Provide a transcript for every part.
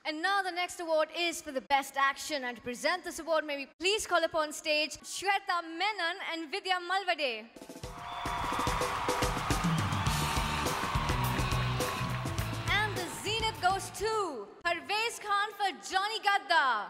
And now the next award is for the best action, and to present this award, may we please call upon stage Shweta Menon and Vidya Malvade. And the zenith goes to Parvez Khan for Johnny Gadda.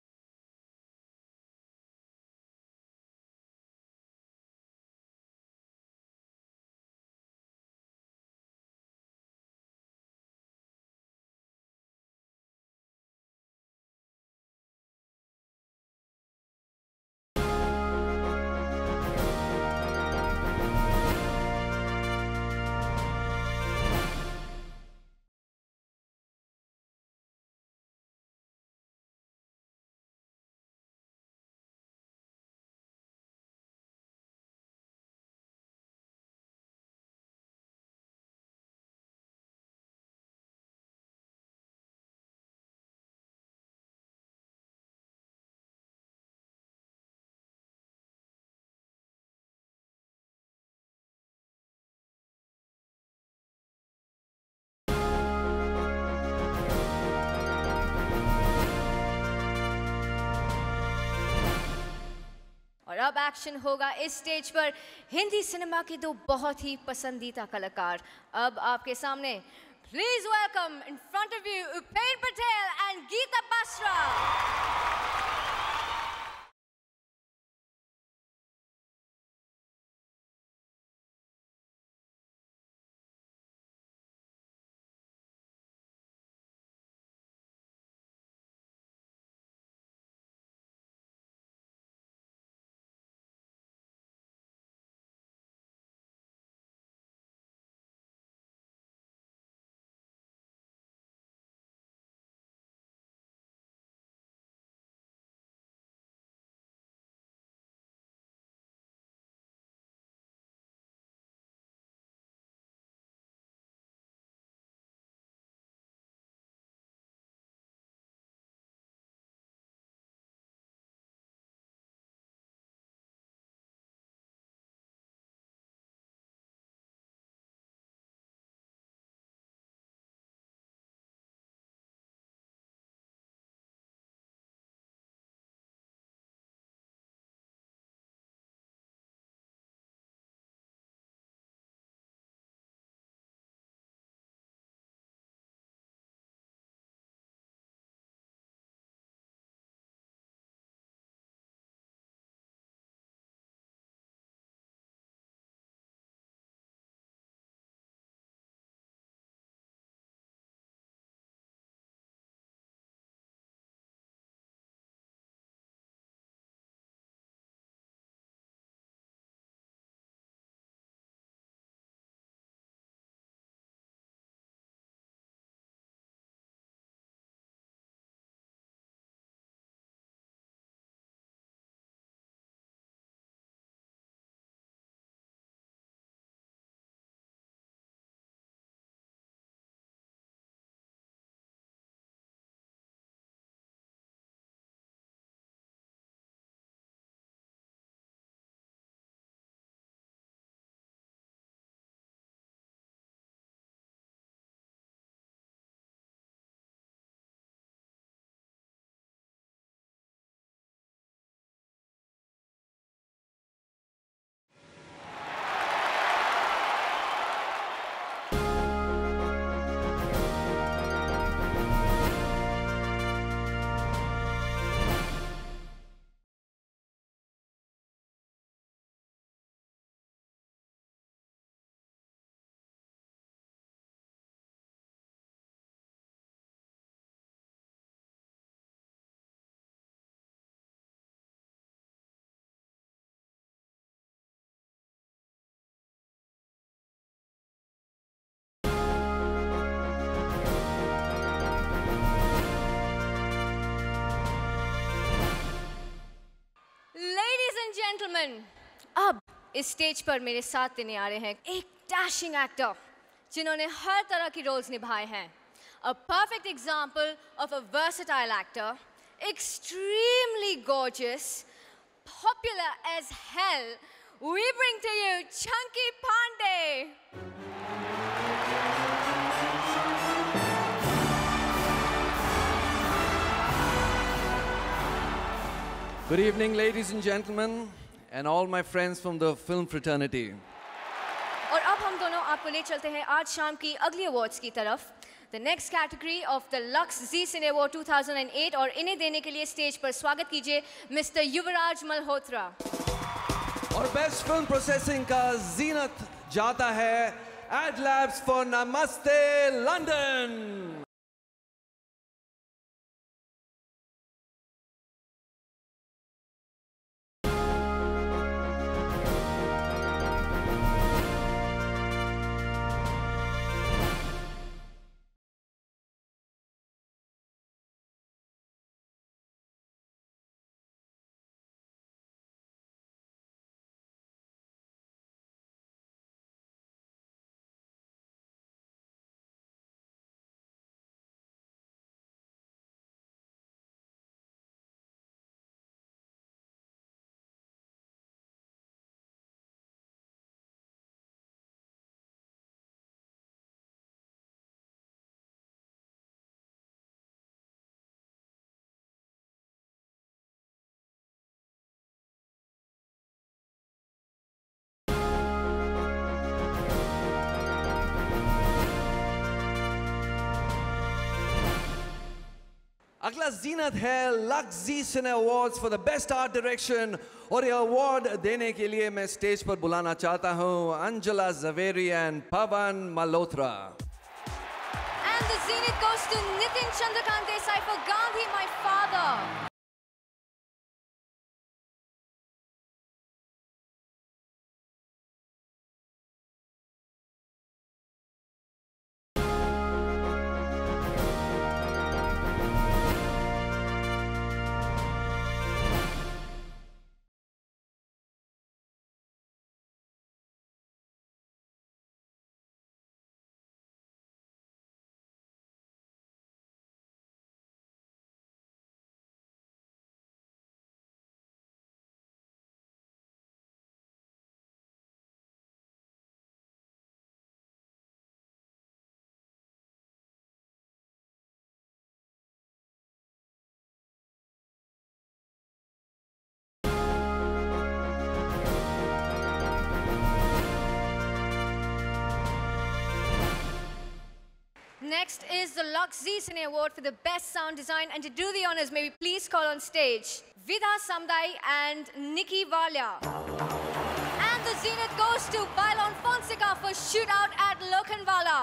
और अब action होगा इस stage पर Hindi cinema के दो बहुत ही पसंदीदा कलाकार। अब आपके सामने please welcome in front of you Upen Patel and Geeta Basra. Gentlemen, अब इस स्टेज पर मेरे साथ देने आ रहे हैं एक डैशिंग एक्टर जिन्होंने हर तरह की रोल्स निभाए हैं। A perfect example of a versatile actor, extremely gorgeous, popular as hell, we bring to you Chunky Pandey. Good evening, ladies and gentlemen, and all my friends from the film fraternity. और अब हम दोनों आपको ले चलते हैं आज शाम की अगली अवार्ड्स की तरफ. The next category of the Lux Zee Cine Award 2008 और इन्हें देने के लिए स्टेज पर स्वागत कीजिए Mr. युवराज मल्होत्रा. और बेस्ट फिल्म प्रोसेसिंग का जीनत जाता है Adlabs for Namastey London. अगला जीनत है Lux Zee cine awards for the best art direction और ये अवार्ड देने के लिए मैं स्टेज पर बुलाना चाहता हूं Anjala Zaveri and Pawan Malhotra. And the zenith goes to Nitin Chandrakant Desai for Gandhi, My Father. Next is the Lux Zee Cine Award for the best sound design, and to do the honors, may we please call on stage Vida Samdai and Nikki Valia. And the zenith goes to Bailon Fonseca for Shootout at Lokhandwala.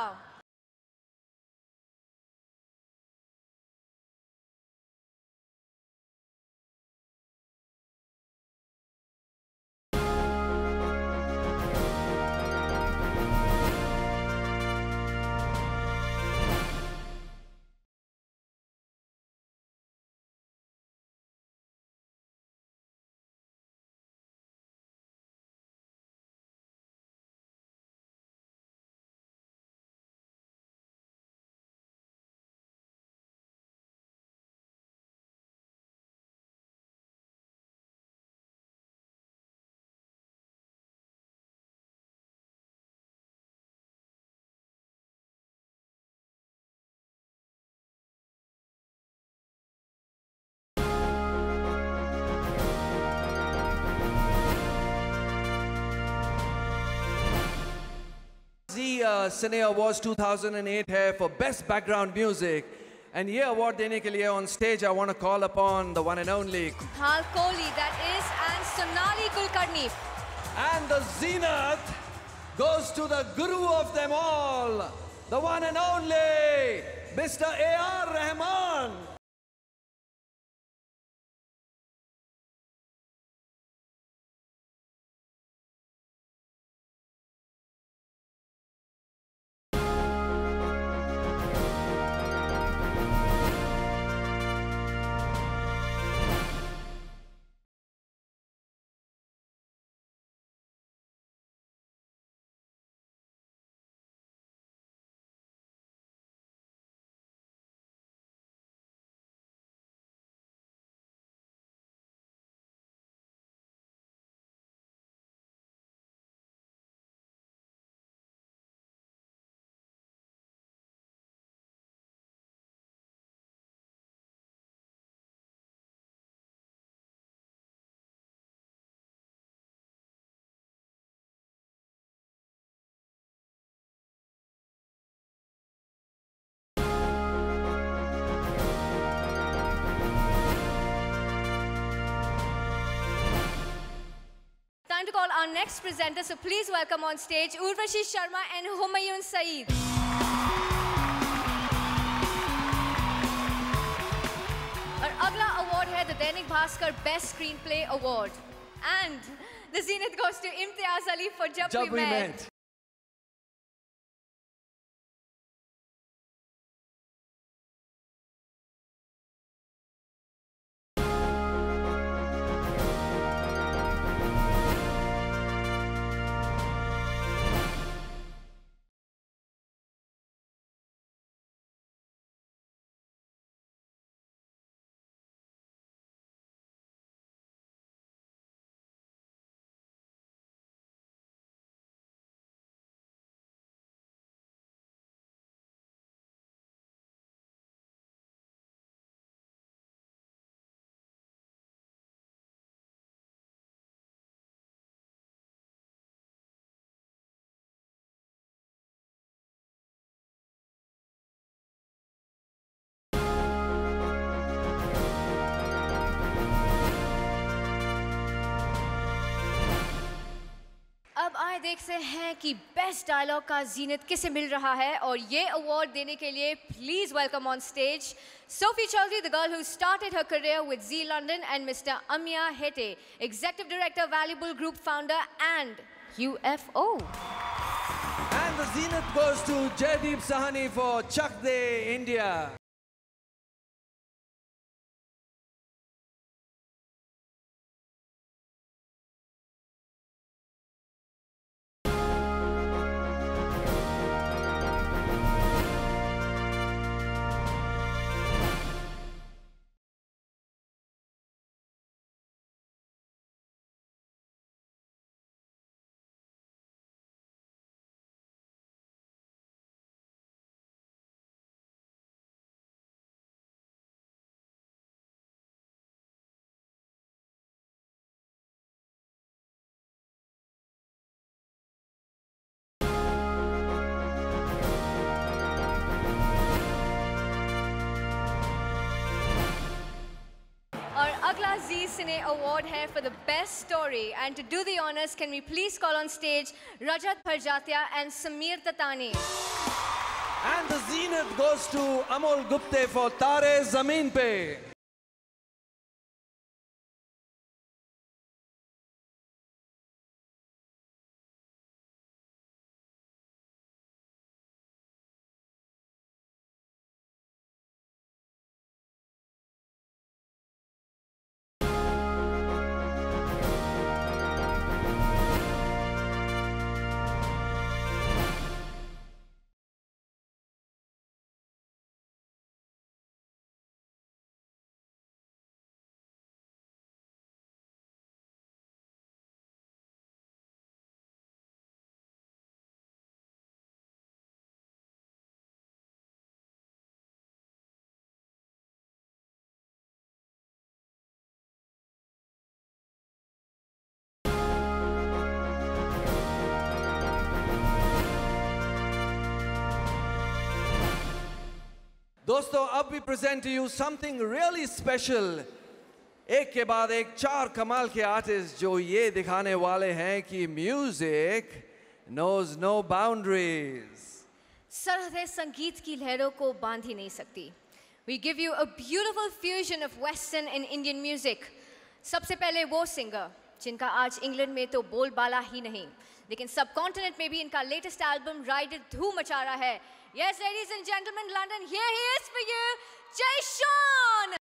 Zee Cine Awards 2008 है for best background music, and ये award देने के लिए on stage I want to call upon the one and only Hal Kohli, that is, and Sonali Kulkarni. And the zenith goes to the guru of them all, the one and only Mr. A.R. Rahman. our next presenters, so please welcome on stage Urvashi Sharma and Humayun Saeed. और अगला award है the Dainik Bhaskar Best Screenplay Award. And the zenith goes to Imtiaz Ali for Jab We Met. अब आए देखते हैं कि best dialogue का जीनत किसे मिल रहा है और ये अवार्ड देने के लिए please welcome on stage Sophie Chaudhary, the girl who started her career with Zee London, and Mr. Amya Hete, Executive Director, Valuable Group Founder, and UFO. And the zenith goes to Jaideep Sahani for Chak De India. और अगला Zee Cine Award है for the best story, and to do the honors, can we please call on stage Rajat Parjatia and Sameer Tatani. And the zenith goes to Amol Gupte for Tare Zameen Pe. दोस्तों अब we present to you something really special. एक के बाद एक चार कमाल के artist जो ये दिखाने वाले हैं कि म्यूजिक knows no boundaries. सरहदें संगीत की लहरों को बांध ही नहीं सकती. We give you a beautiful fusion of Western and Indian music. सबसे पहले वो सिंगर जिनका आज इंग्लैंड में तो बोलबाला ही नहीं, लेकिन सब कॉन्टिनेंट में भी इनका लेटेस्ट एल्बम राइडर धूम मचा रहा है. Yes, ladies and gentlemen, London, here he is for you, Jay Sean!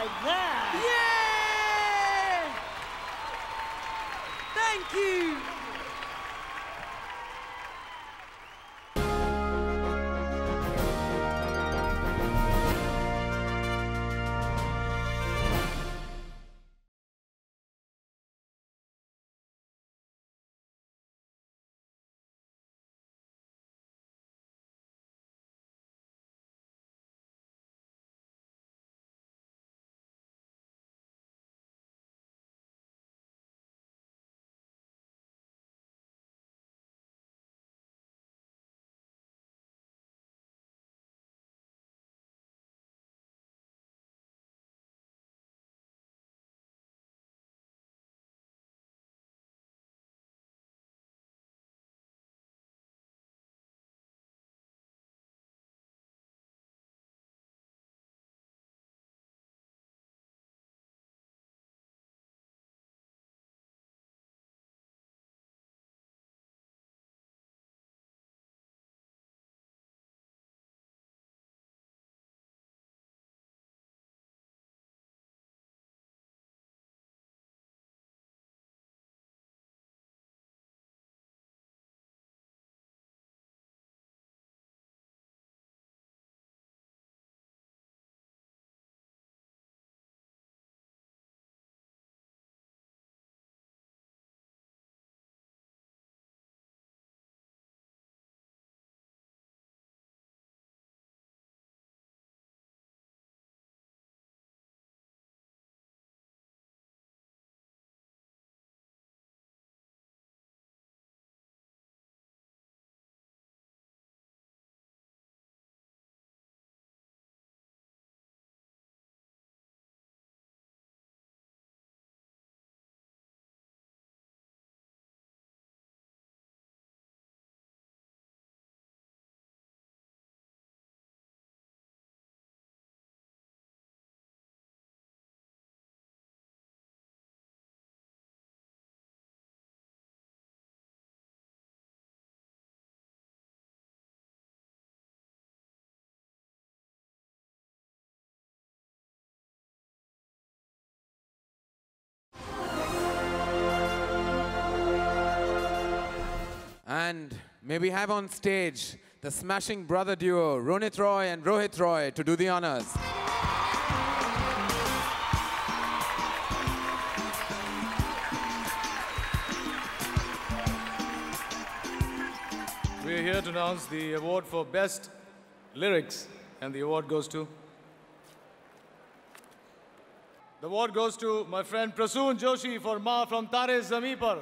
like that? Yeah! Thank you! And may we have on stage the smashing brother duo, Ronit Roy and Rohit Roy, to do the honors. We are here to announce the award for Best Lyrics, and the award goes to... The award goes to my friend Prasoon Joshi for Ma from Tare Zameen Par.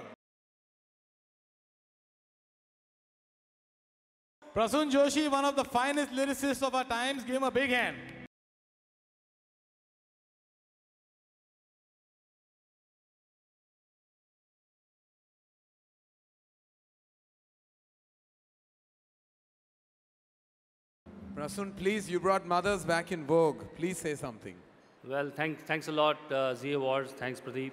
Prasoon Joshi, one of the finest lyricists of our times, give him a big hand. Prasoon, please, you brought mothers back in vogue. Please say something. Well, thanks a lot, Zee Awards. Thanks, Pradeep.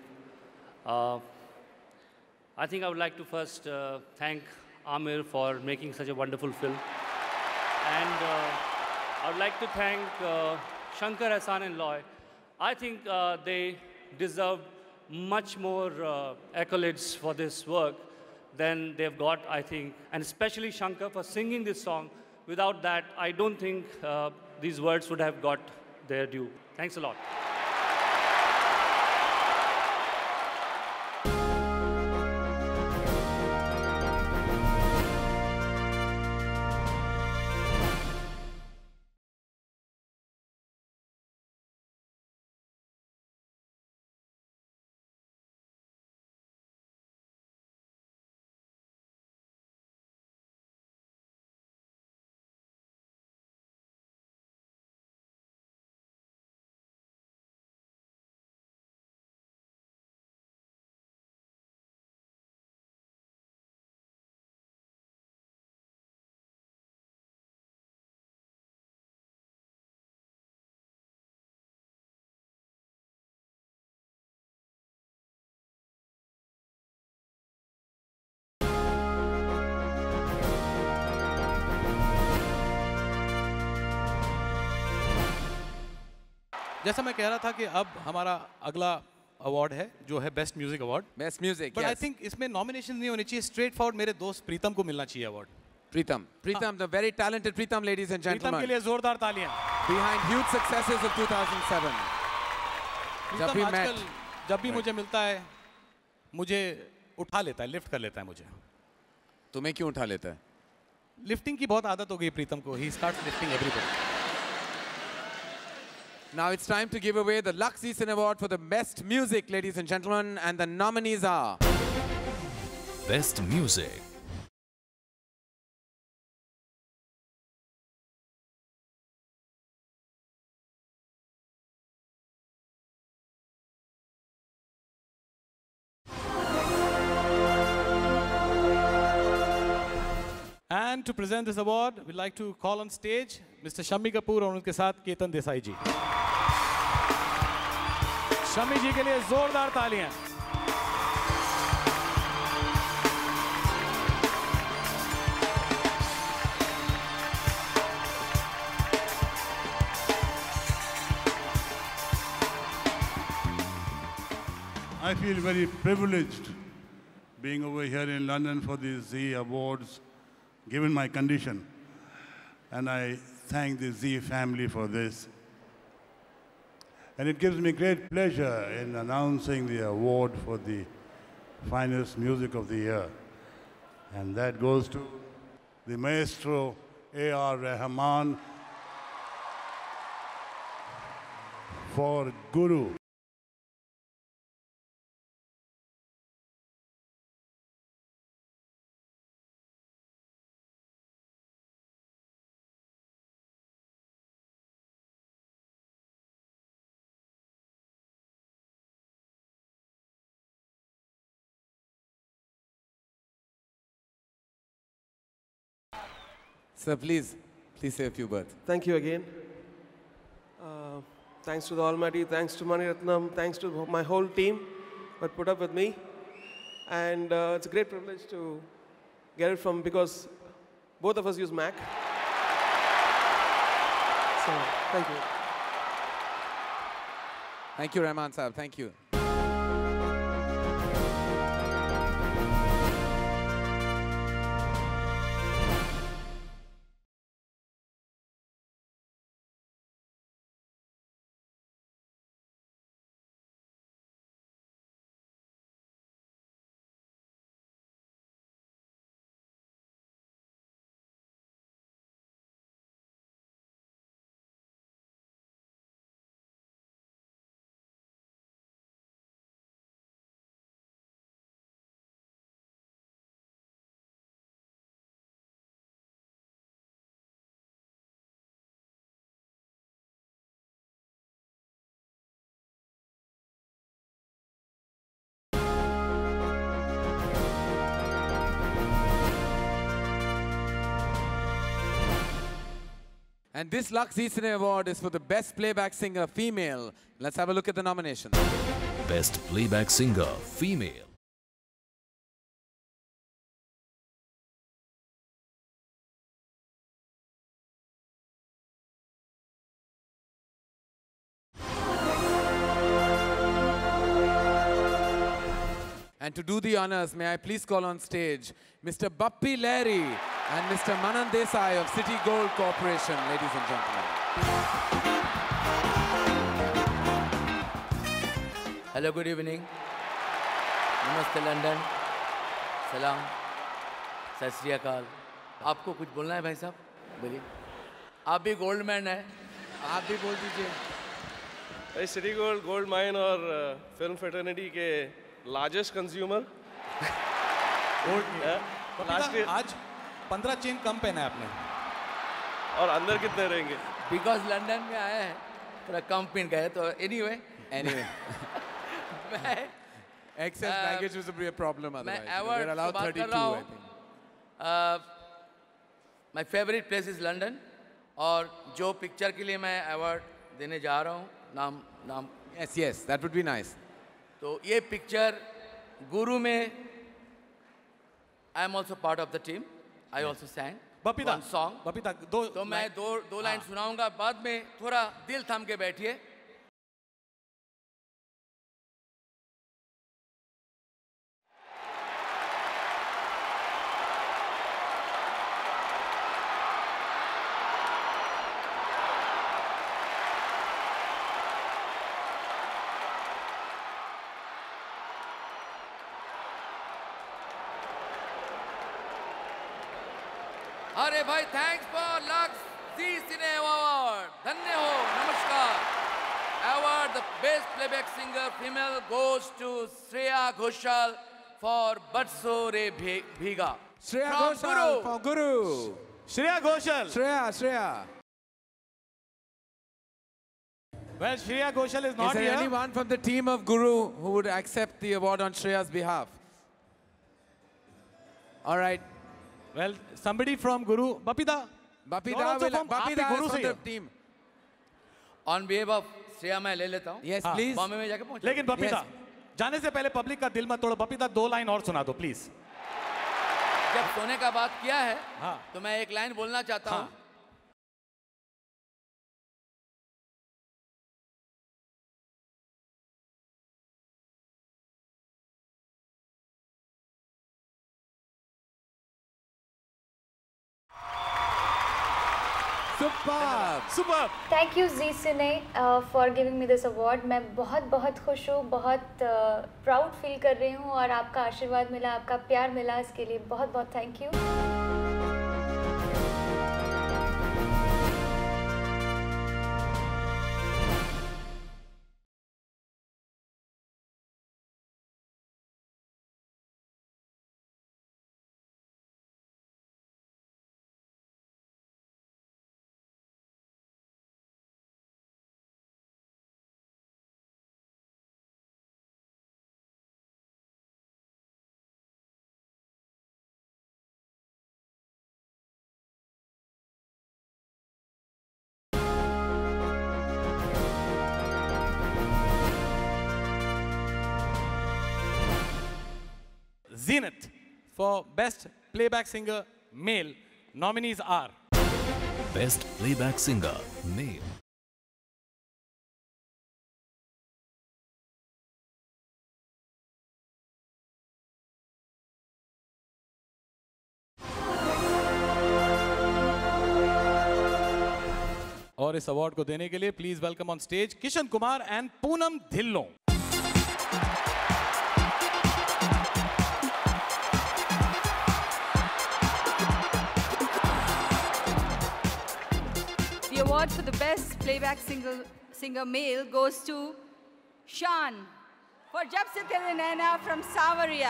I think I would like to first thank Amir for making such a wonderful film. And I would like to thank Shankar, Hassan and Loy. I think they deserve much more accolades for this work than they've got, I think. And especially Shankar for singing this song. Without that, I don't think these words would have got their due. Thanks a lot. जैसा मैं कह रहा था कि अब हमारा अगला award है जो है best music award. Best music. But I Yes. Think इसमें नॉमिनेशन नहीं होनी चाहिए, स्ट्रेट फॉरवर्ड मेरे दोस्त प्रीतम को मिलना चाहिए award. Pritam, the very talented Pritam, ladies and Pritam के gentlemen, लिए जोरदार तालियां। behind huge successes of 2007. जब प्रीतम भी आजकल met, जब भी मुझे मिलता है मुझे उठा लेता है, लिफ्ट कर लेता है मुझे। तुम्हें क्यों उठा लेता है? लिफ्टिंग की बहुत आदत हो गई प्रीतम को। He starts lifting everybody. Now it's time to give away the Zee Cine Award for the best music, ladies and gentlemen, and the nominees are Best Music, And to present this award, we'd like to call on stage Mr. Shammi Kapoor और उनके साथ केतन देसाई जी। शम्मी जी के लिए जोरदार तालियां। I feel very privileged being over here in London for the Zee Awards, given my condition. And I thank the Zee family for this. And it gives me great pleasure in announcing the award for the finest music of the year. And that goes to the maestro A.R. Rahman for Guru. Sir, please say a few words. Thank you again. Thanks to the Almighty, thanks to Mani Ratnam, thanks to my whole team that put up with me. And it's a great privilege to get it from, because both of us use Mac. So, thank you. Thank you, Rahman Sahab. Thank you. And this Zee Cine Award is for the Best Playback Singer Female. Let's have a look at the nominations. Best Playback Singer Female, And to do the honors, may I please call on stage Mr. Bappi Lahiri and Mr. Manan Desai of City Gold Corporation, ladies and gentlemen. Hello, good evening. Namaste London. Salam. Sat Sri Akal. आपको कुछ बोलना है भाई साहब? बोलिए। आप भी gold man हैं, आप भी बोल दीजिए। सिटी गोल्ड गोल्ड माइन और फिल्म फ्रेटर्निटी के लार्जेस्ट कंज्यूमर। लास्ट ईयर आज 15 चेन कम पहना है आपने। और अंदर कितने रहेंगे? बिकॉज लंदन में आया है, थोड़ा कम पहन गए तो anyway. मैं Excess baggage was a problem otherwise. मैं award We're allowed की बात 32, कर रहा I think. My favorite place is London, और जो पिक्चर के लिए मैं अवार्ड देने जा रहा हूँ, नाम Yes, that would be nice. तो ये पिक्चर गुरु में I am also part of the team. I also sang one song. बपीता तो मैं दो लाइन सुनाऊंगा, बाद में थोड़ा दिल थाम के बैठिए। अरे भाई thanks for Lux Zee Cine Award. धन्य हो, नमस्कार. Award the best playback singer female goes to Shreya Ghoshal for Batso Re Bhiga. Shreya From Ghoshal Guru. for Guru. Shreya Ghoshal. Shreya. Well, Shreya Ghoshal is not Is there here. anyone from the team of Guru who would accept the award on Shreya's behalf? All right. Well, somebody from Guru. Bapida. Bapida You're also will. from Bapida आपके is Guru from से the ही हो। team. On behalf of Shreya मैं ले लेता हूँ. Yes, हाँ, please. Bombay में जाके पहुँच. लेकिन बपीता जाने से पहले पब्लिक का दिल मत तोड़ो. बपीता 2 लाइन और सुना दो प्लीज. जब सोने का बात किया है, हाँ. तो मैं एक लाइन बोलना चाहता हूँ. Superb. Thank you Zee Cine for giving me this award. मैं बहुत खुश हूँ, बहुत प्राउड फील कर रही हूँ और आपका आशीर्वाद मिला, आपका प्यार मिला, इसके लिए बहुत thank you. Zenith for Best Playback Singer Male. Nominees are Best Playback Singer Male. और इस अवार्ड को देने के लिए please welcome on stage Kishan Kumar and Poonam Dhillon. The award for the best playback singer male goes to Shan for Jab Se Tere Naina from Savaria.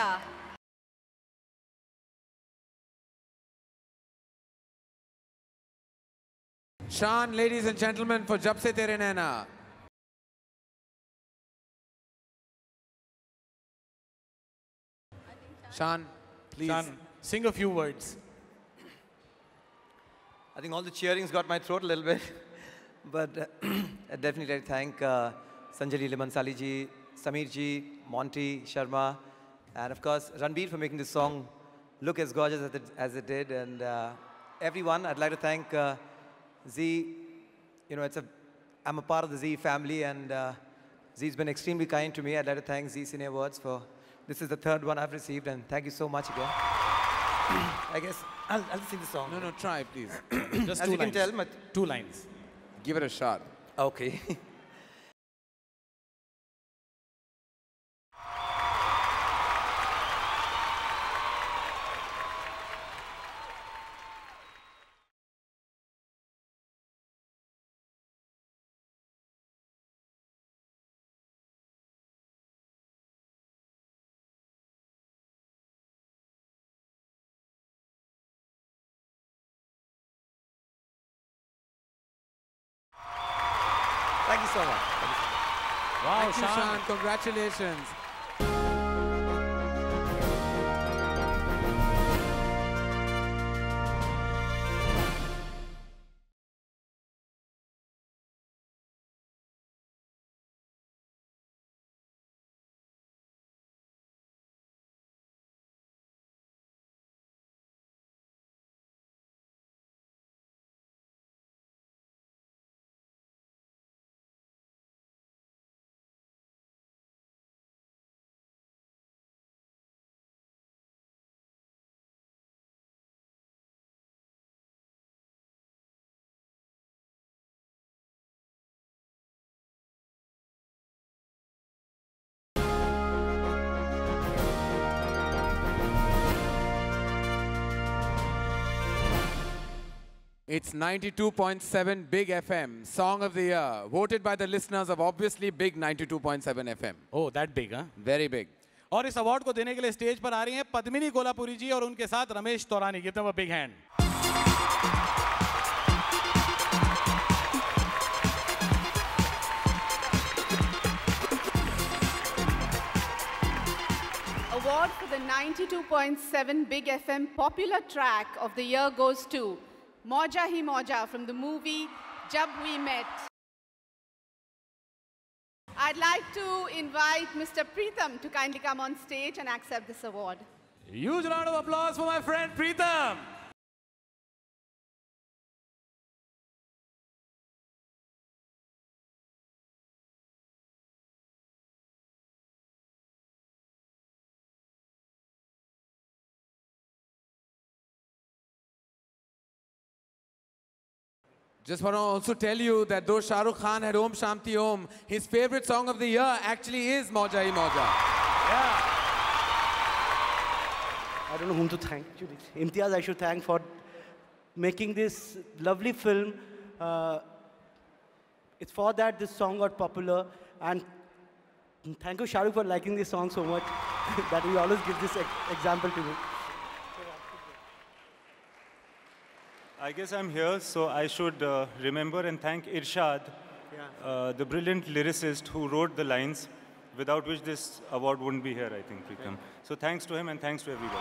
Shan, ladies and gentlemen, for Jab Se Tere Naina. Shan, please. Shan, sing a few words. I think all the cheering's got my throat a little bit. But I'd definitely like to thank Sanjali Limansali ji, Sameer ji, Monty, Sharma, and of course Ranbir for making this song look as gorgeous as it did. And everyone, I'd like to thank Zee. You know, I'm a part of the Zee family, and Zee's been extremely kind to me. I'd like to thank Zee Cine Awards for, this is the 3rd one I've received, and thank you so much again. I guess I'll sing the song. No, try, please. Just As 2 you lines. can tell, 2 lines. Give it a shot. Okay. Thank you so much. Wow, Thank you, Shan. Congratulations. It's 92.7 Big FM, Song of the Year, voted by the listeners of obviously Big 92.7 FM. Oh, that big, huh? Very big. और इस award को देने के लिए stage पर आ रही हैं पद्मिनी कोल्हापुरी जी और उनके साथ Ramesh Taurani. Give them a big hand. Award for the 92.7 Big FM popular track of the year goes to Mauja Hi Mauja from the movie Jab We Met. I'd like to invite Mr. Preetham to kindly come on stage and accept this award. Huge round of applause for my friend Preetham. Just want to also tell you that though Shah Rukh Khan had Om Shanti Om, his favorite song of the year actually is Mauja Hi Mauja. Yeah. I don't know whom to thank. Imtiaz, I should thank for making this lovely film. It's for that this song got popular. And thank you, Shah Rukh, for liking this song so much that he always gives this example to me. I guess I'm here, so I should remember and thank Irshad, the brilliant lyricist who wrote the lines, without which this award wouldn't be here, I think, Preetham. So thanks to him and thanks to everybody.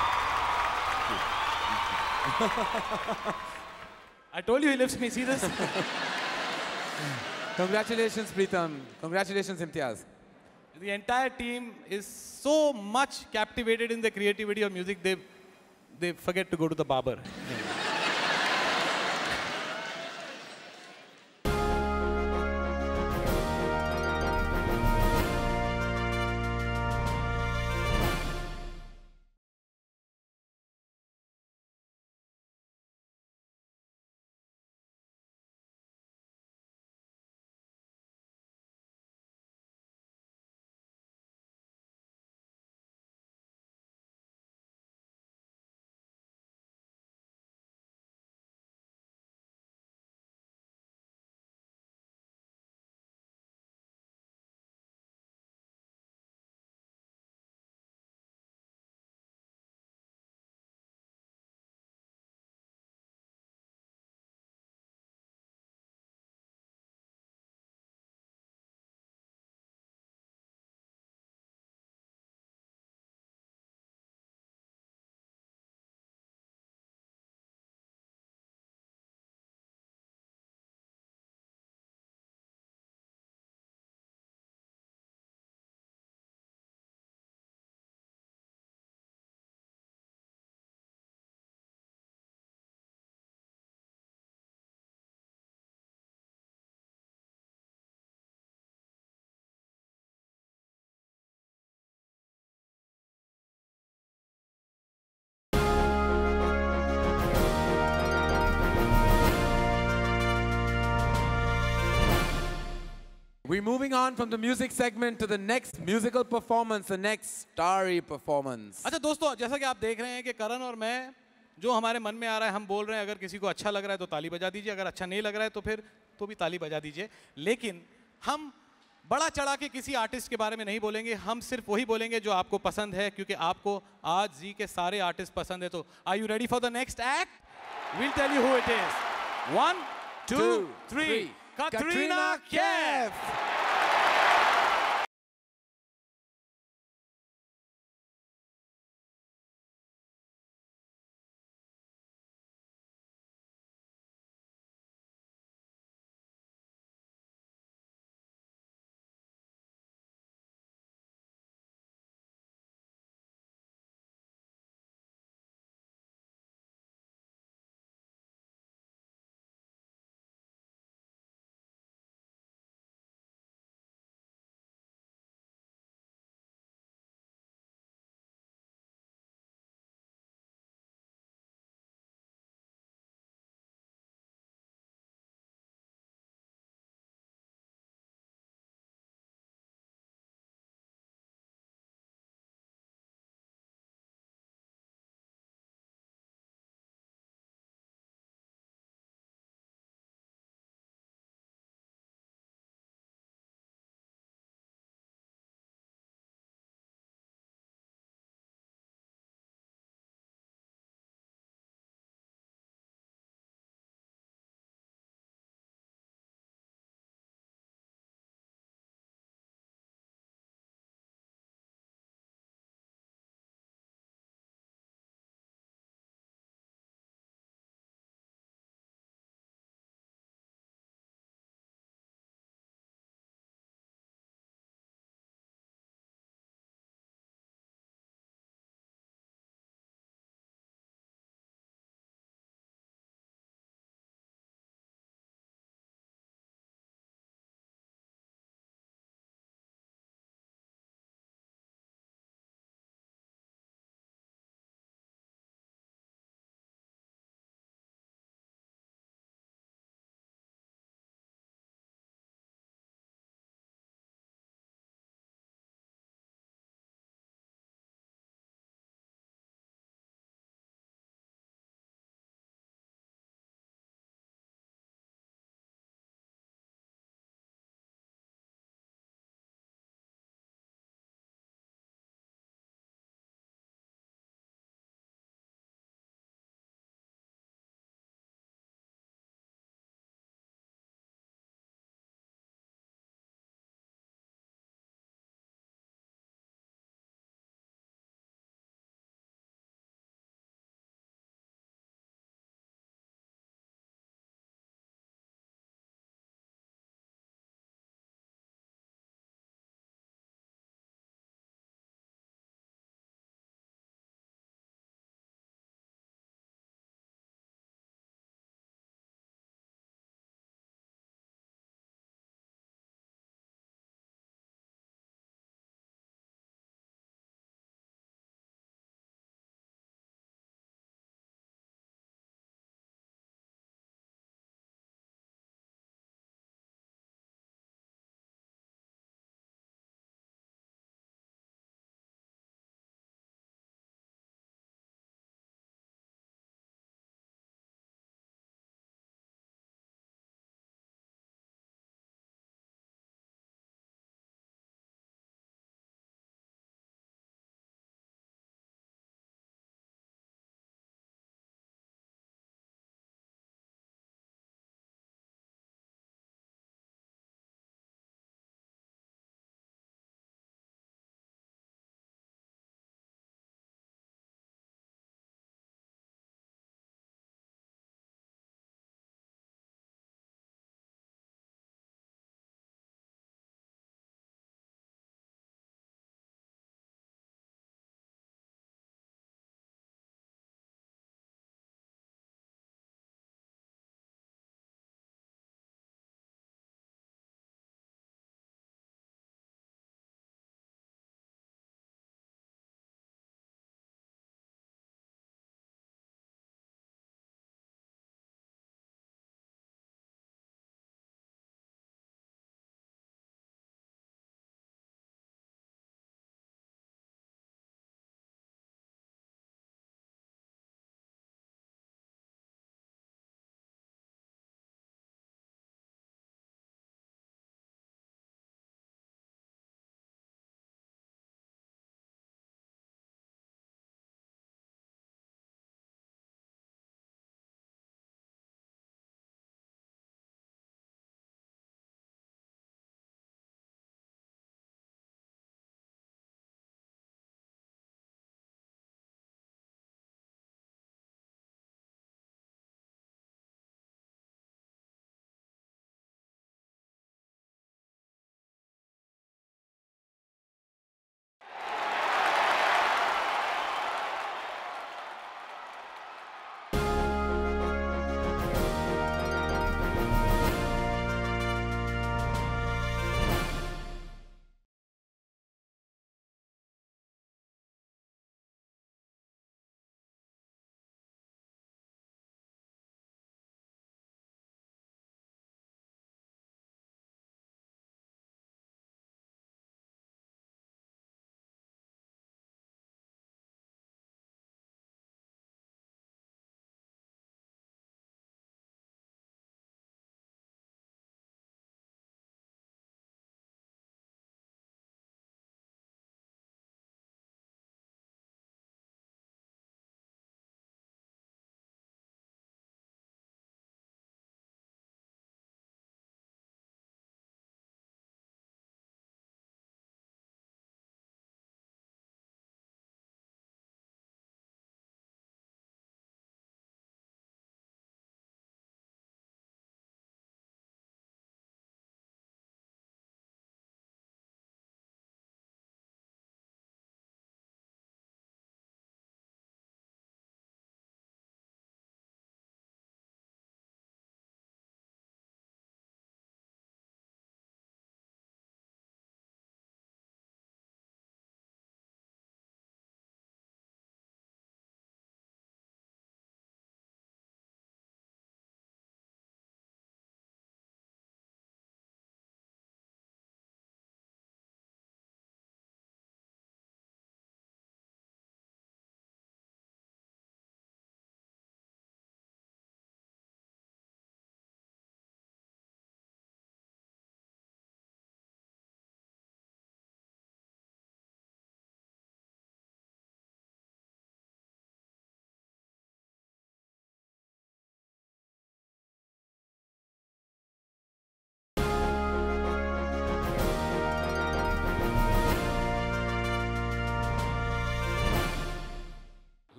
Thank you. I told you he lives me, see this? Congratulations, Preetham. Congratulations, Imtiaz. The entire team is so much captivated in the creativity of music, they forget to go to the barber. We're moving on from the music segment to the next musical performance, the next starry performance. अच्छा दोस्तों, जैसा कि आप देख रहे हैं कि करण और मैं जो हमारे मन में आ रहा है हम बोल रहे हैं. अगर किसी को अच्छा लग रहा है तो ताली बजा दीजिए, अगर अच्छा नहीं लग रहा है तो फिर तो भी ताली बजा दीजिए. लेकिन हम बड़ा चढ़ा के किसी आर्टिस्ट के बारे में नहीं बोलेंगे. हम सिर्फ वही बोलेंगे जो आपको पसंद है, क्योंकि आपको आज जी के सारे आर्टिस्ट पसंद है. तो are you ready for the next act? We'll tell you who it is. 1, 2, 3. Katrina Kaif.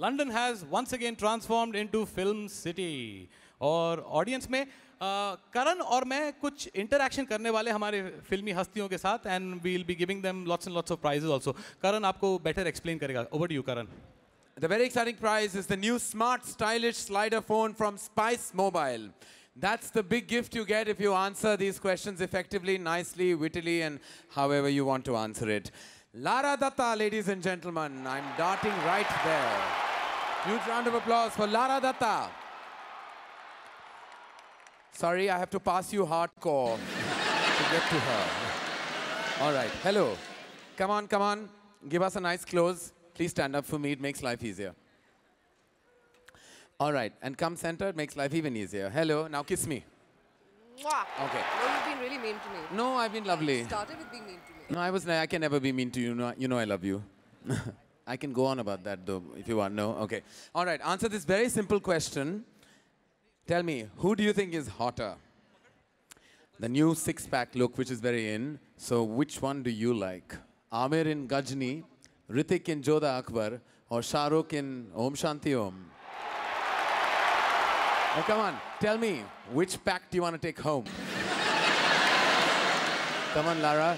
London has once again transformed into film city. और audience में करण और मैं कुछ interaction करने वाले हमारे फिल्मी हस्तियों के साथ, and we'll be giving them lots and lots of prizes also. करण आपको better explain करेगा. Over to you, Karan. The very exciting prize is the new smart, stylish slider phone from Spice Mobile. That's the big gift you get if you answer these questions effectively, nicely, wittily, and however you want to answer it. Lara Datta, ladies and gentlemen. I'm darting right there. Huge round of applause for Lara Datta. Sorry, I have to pass you hardcore to get to her. All right, hello. Come on, come on. Give us a nice close. Please stand up for me, it makes life easier. All right, and come center, it makes life even easier. Hello, now kiss me. Mwah. Okay. No, you've been really mean to me. No, I've been lovely. You started with being mean to me. No, I can never be mean to you. You know I love you. I can go on about that though, if you want. No? Okay. All right, answer this very simple question. Tell me, who do you think is hotter? The new six-pack look, which is very in. So which one do you like? Amir in Gajni, Hrithik in Jodha Akbar, or Shah Rukh in Om Shanti Om? Oh, come on, tell me, which pack do you want to take home? Come on, Lara.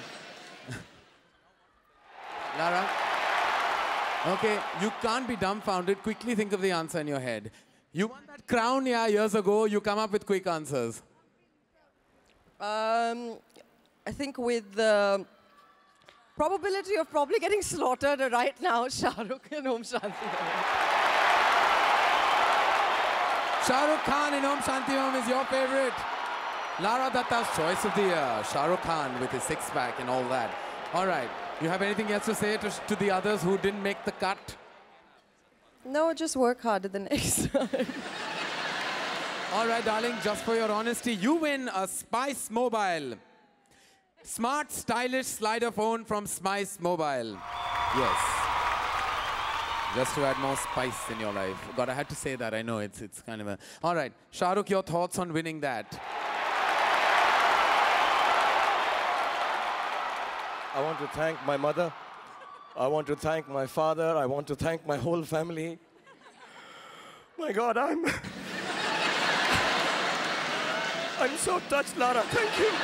Lara? Okay, you can't be dumbfounded. Quickly think of the answer in your head. You won that crown, yeah, years ago. You come up with quick answers. I think with the probability of probably getting slaughtered right now, Shah Rukh and Om Shanti Om. Shah Rukh Khan in Om Shanti Om is your favorite. Lara Datta's choice of the year. Shah Rukh Khan with his six-pack and all that. All right. You have anything else to say to the others who didn't make the cut? No, just work harder the next time. All right, darling, just for your honesty, you win a Spice Mobile. Smart, stylish slider phone from Spice Mobile. Yes. Just to add more spice in your life. God, I had to say that. I know it's kind of a... All right, Shah Rukh, your thoughts on winning that? I want to thank my mother. I want to thank my father. I want to thank my whole family. My God, I'm so touched, Lara. Thank you.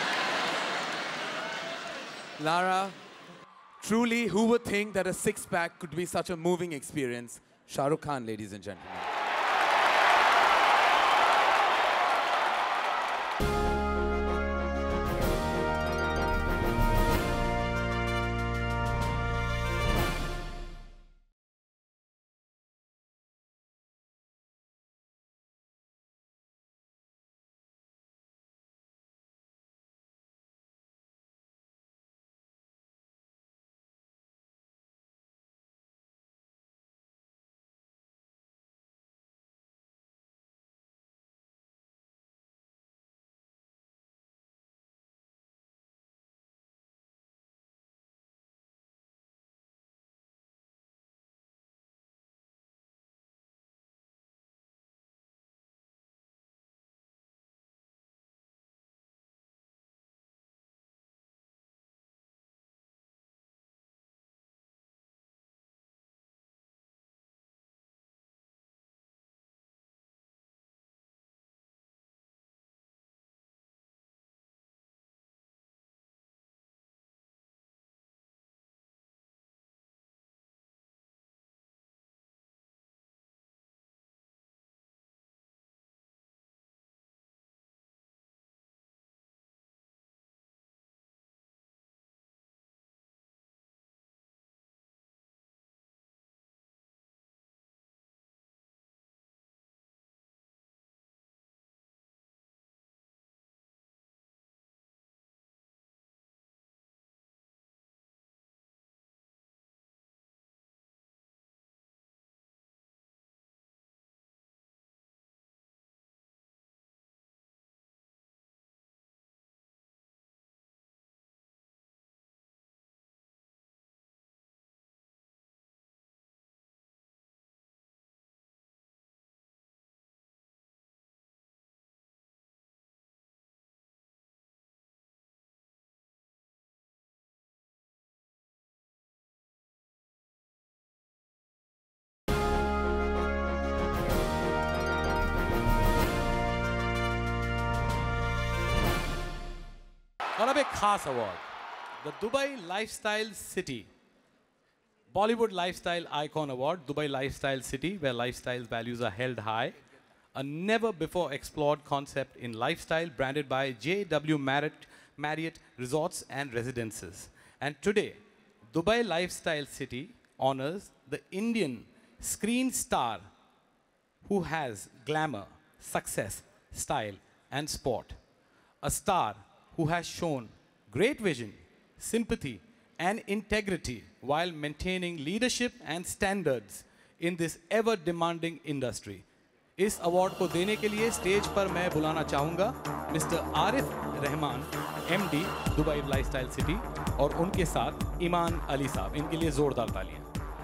Lara, truly, who would think that a six-pack could be such a moving experience? Shah Rukh Khan, ladies and gentlemen. अब एक खास award, the Dubai lifestyle city Bollywood Lifestyle Icon Award, Dubai Lifestyle City, where lifestyle values are held high. A never-before-explored concept in lifestyle branded by J.W. Marriott Resorts and Residences. And today, Dubai Lifestyle City honors the Indian screen star who has glamour, success, style, and sport. A star who has shown great vision, sympathy, and integrity while maintaining leadership and standards in this ever-demanding industry. इस award को देने के लिए stage पर मैं बुलाना चाहूँगा mister Arif Rahman, MD Dubai lifestyle city, और उनके साथ ईमान अली साहब. इनके लिए जोरदार तालियां.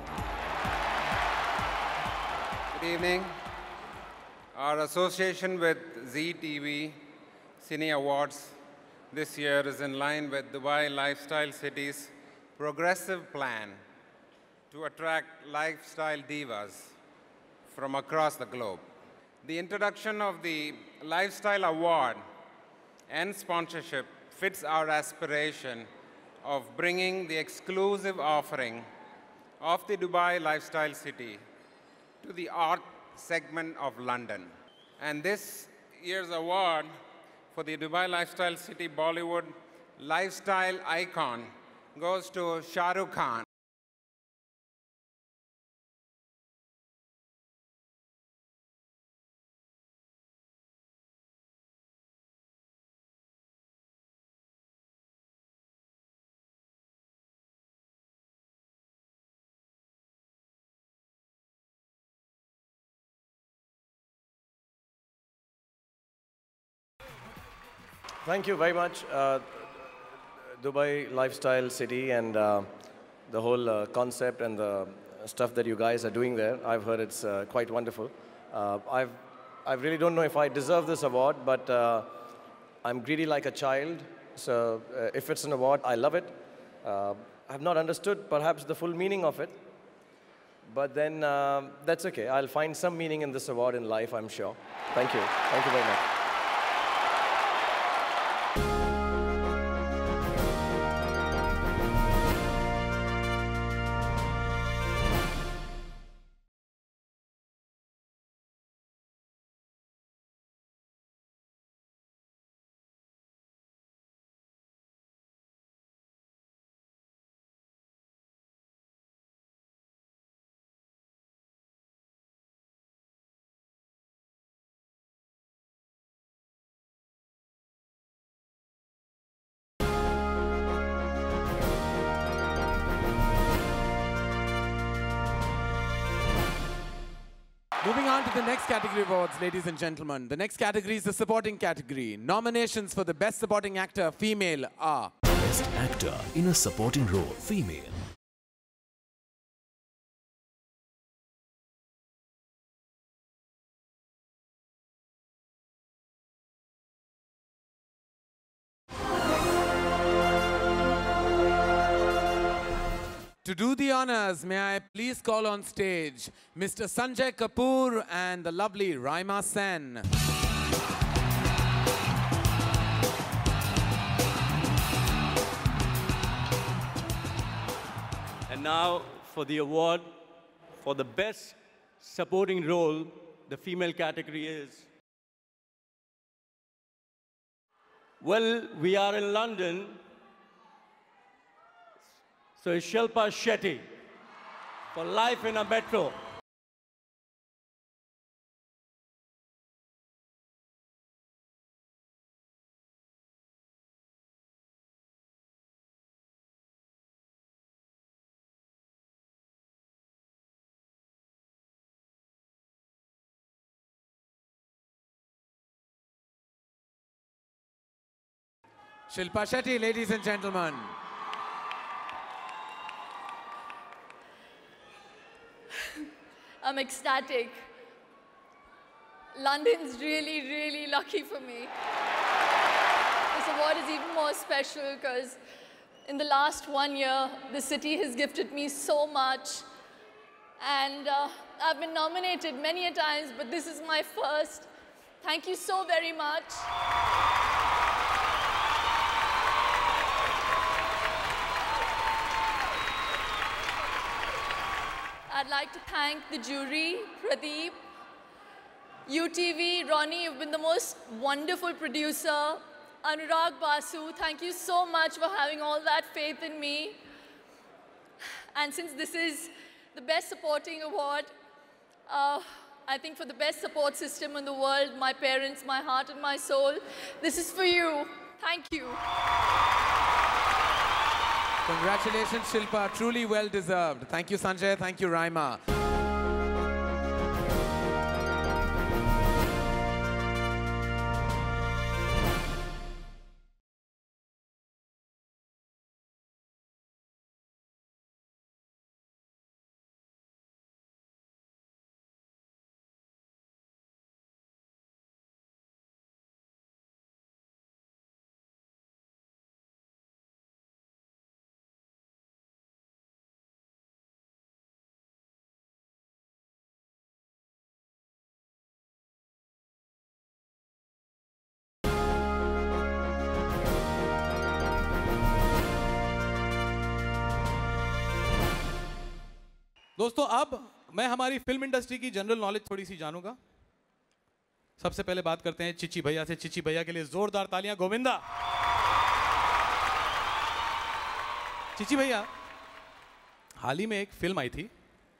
Good evening. Our association with Zee Cine Awards this year is in line with Dubai Lifestyle City's progressive plan to attract lifestyle divas from across the globe. The introduction of the Lifestyle Award and sponsorship fits our aspiration of bringing the exclusive offering of the Dubai Lifestyle City to the art segment of London. And this year's award for the Dubai Lifestyle City Bollywood Lifestyle Icon goes to Shah Rukh Khan. Thank you very much, Dubai Lifestyle City, and the whole concept and the stuff that you guys are doing there. I've heard it's quite wonderful. I really don't know if I deserve this award, but I'm greedy like a child. So if it's an award, I love it. I've not understood perhaps the full meaning of it, but then that's okay. I'll find some meaning in this award in life, I'm sure. Thank you. Thank you very much. Moving on to the next category awards, ladies and gentlemen. The next category is the supporting category. Nominations for the Best Supporting Actor Female are... Best Actor in a Supporting Role Female. To do the honors, may I please call on stage Mr. Sanjay Kapoor and the lovely Raima Sen. And now for the award for the Best Supporting Role, the female category is... Well, we are in London, so it's Shilpa Shetty for Life in a Metro. Shilpa Shetty, ladies and gentlemen. I'm ecstatic. London's really, really lucky for me. This award is even more special because in the last 1 year, the city has gifted me so much. And I've been nominated many a times, but this is my first. Thank you so very much. I'd like to thank the jury, Pradeep, UTV, Ronnie, you've been the most wonderful producer. Anurag Basu, thank you so much for having all that faith in me. And since this is the Best Supporting Award, I think for the best support system in the world, my parents, my heart and my soul, this is for you. Thank you. Congratulations, Shilpa. Truly well deserved. Thank you, Sanjay. Thank you, Raima. दोस्तों अब मैं हमारी film industry की general knowledge थोड़ी सी जानूंगा। सबसे पहले बात करते हैं चिची भैया से। चिची भैया के लिए जोरदार तालियां, गोविंदा। चिची भैया, हाल ही में एक फिल्म आई थी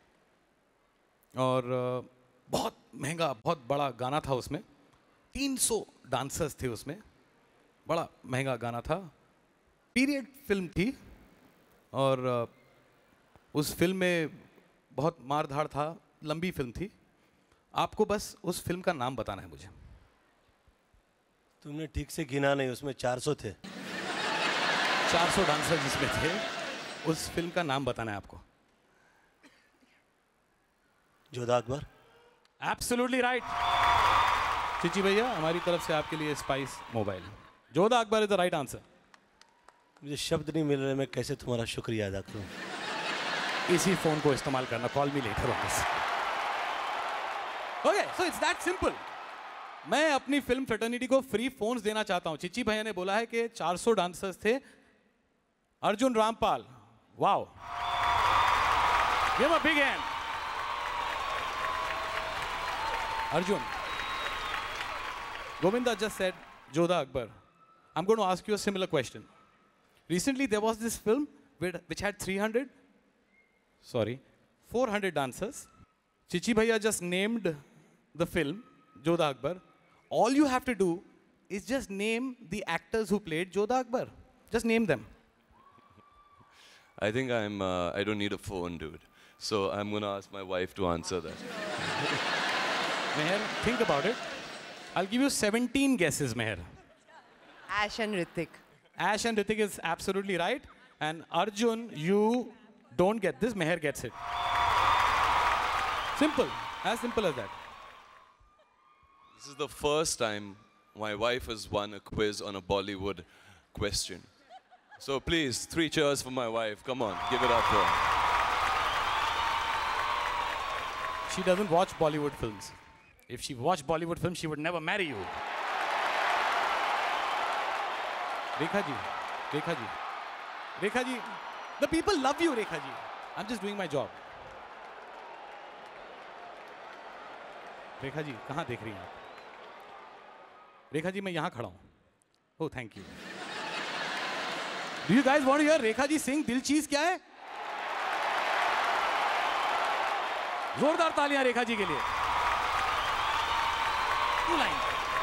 और बहुत महंगा, बहुत बड़ा गाना था उसमें। 300 डांसर्स थे उसमें, बड़ा महंगा गाना था। पीरियड फिल्म थी और उस फिल्म में बहुत मार धाड़ था, लंबी फिल्म थी। आपको बस उस फिल्म का नाम बताना है मुझे। तुमने ठीक से गिना नहीं, उसमें 400 थे। 400 डांसर जिसमें थे, उस फिल्म का नाम बताना है आपको। जोधा अकबर। Absolutely right. चिची भैया, हमारी तरफ से आपके लिए spice mobile. Jodha Akbar is the right answer. मुझे शब्द नहीं मिल रहे, मैं कैसे तुम्हारा शुक्रिया अदा करूं। इसी फोन को इस्तेमाल करना, call me later on this. Okay, so it's that simple. मैं अपनी फिल्म फ्रेटर्निटी को फ्री फोन्स देना चाहता हूं। चिची भैया ने बोला है कि 400 डांसर्स थे। Arjun Rampal, wow, give a big hand. Arjun, Govinda just said Jodha Akbar. I'm going to ask you a similar question. Recently there was this film which had 400 dancers. Chichi Bhaiya just named the film Jodha Akbar. All you have to do is just name the actors who played Jodha Akbar. Just name them. I think I don't need a phone, dude. So I'm going to ask my wife to answer that. Meher, think about it. I'll give you 17 guesses, Meher. Ash and Ritik. Ash and Ritik is absolutely right. And Arjun, you don't get this, Meher gets it. Simple, as simple as that. This is the first time my wife has won a quiz on a Bollywood question. So please, 3 cheers for my wife. Come on, give it up for her. She doesn't watch Bollywood films. If she watched Bollywood films, she would never marry you. Rekha ji, Rekha ji, Rekha ji, the people love you, Rekha ji. I'm just doing my job. Rekha ji, कहाँ देख रही हैं आप? Rekha ji, मैं यहाँ खड़ा हूँ. Oh, thank you. Do you guys want to hear Rekha ji sing दिल चीज़ क्या है? जोरदार तालियां रेखा जी के लिए. 2 लाइन.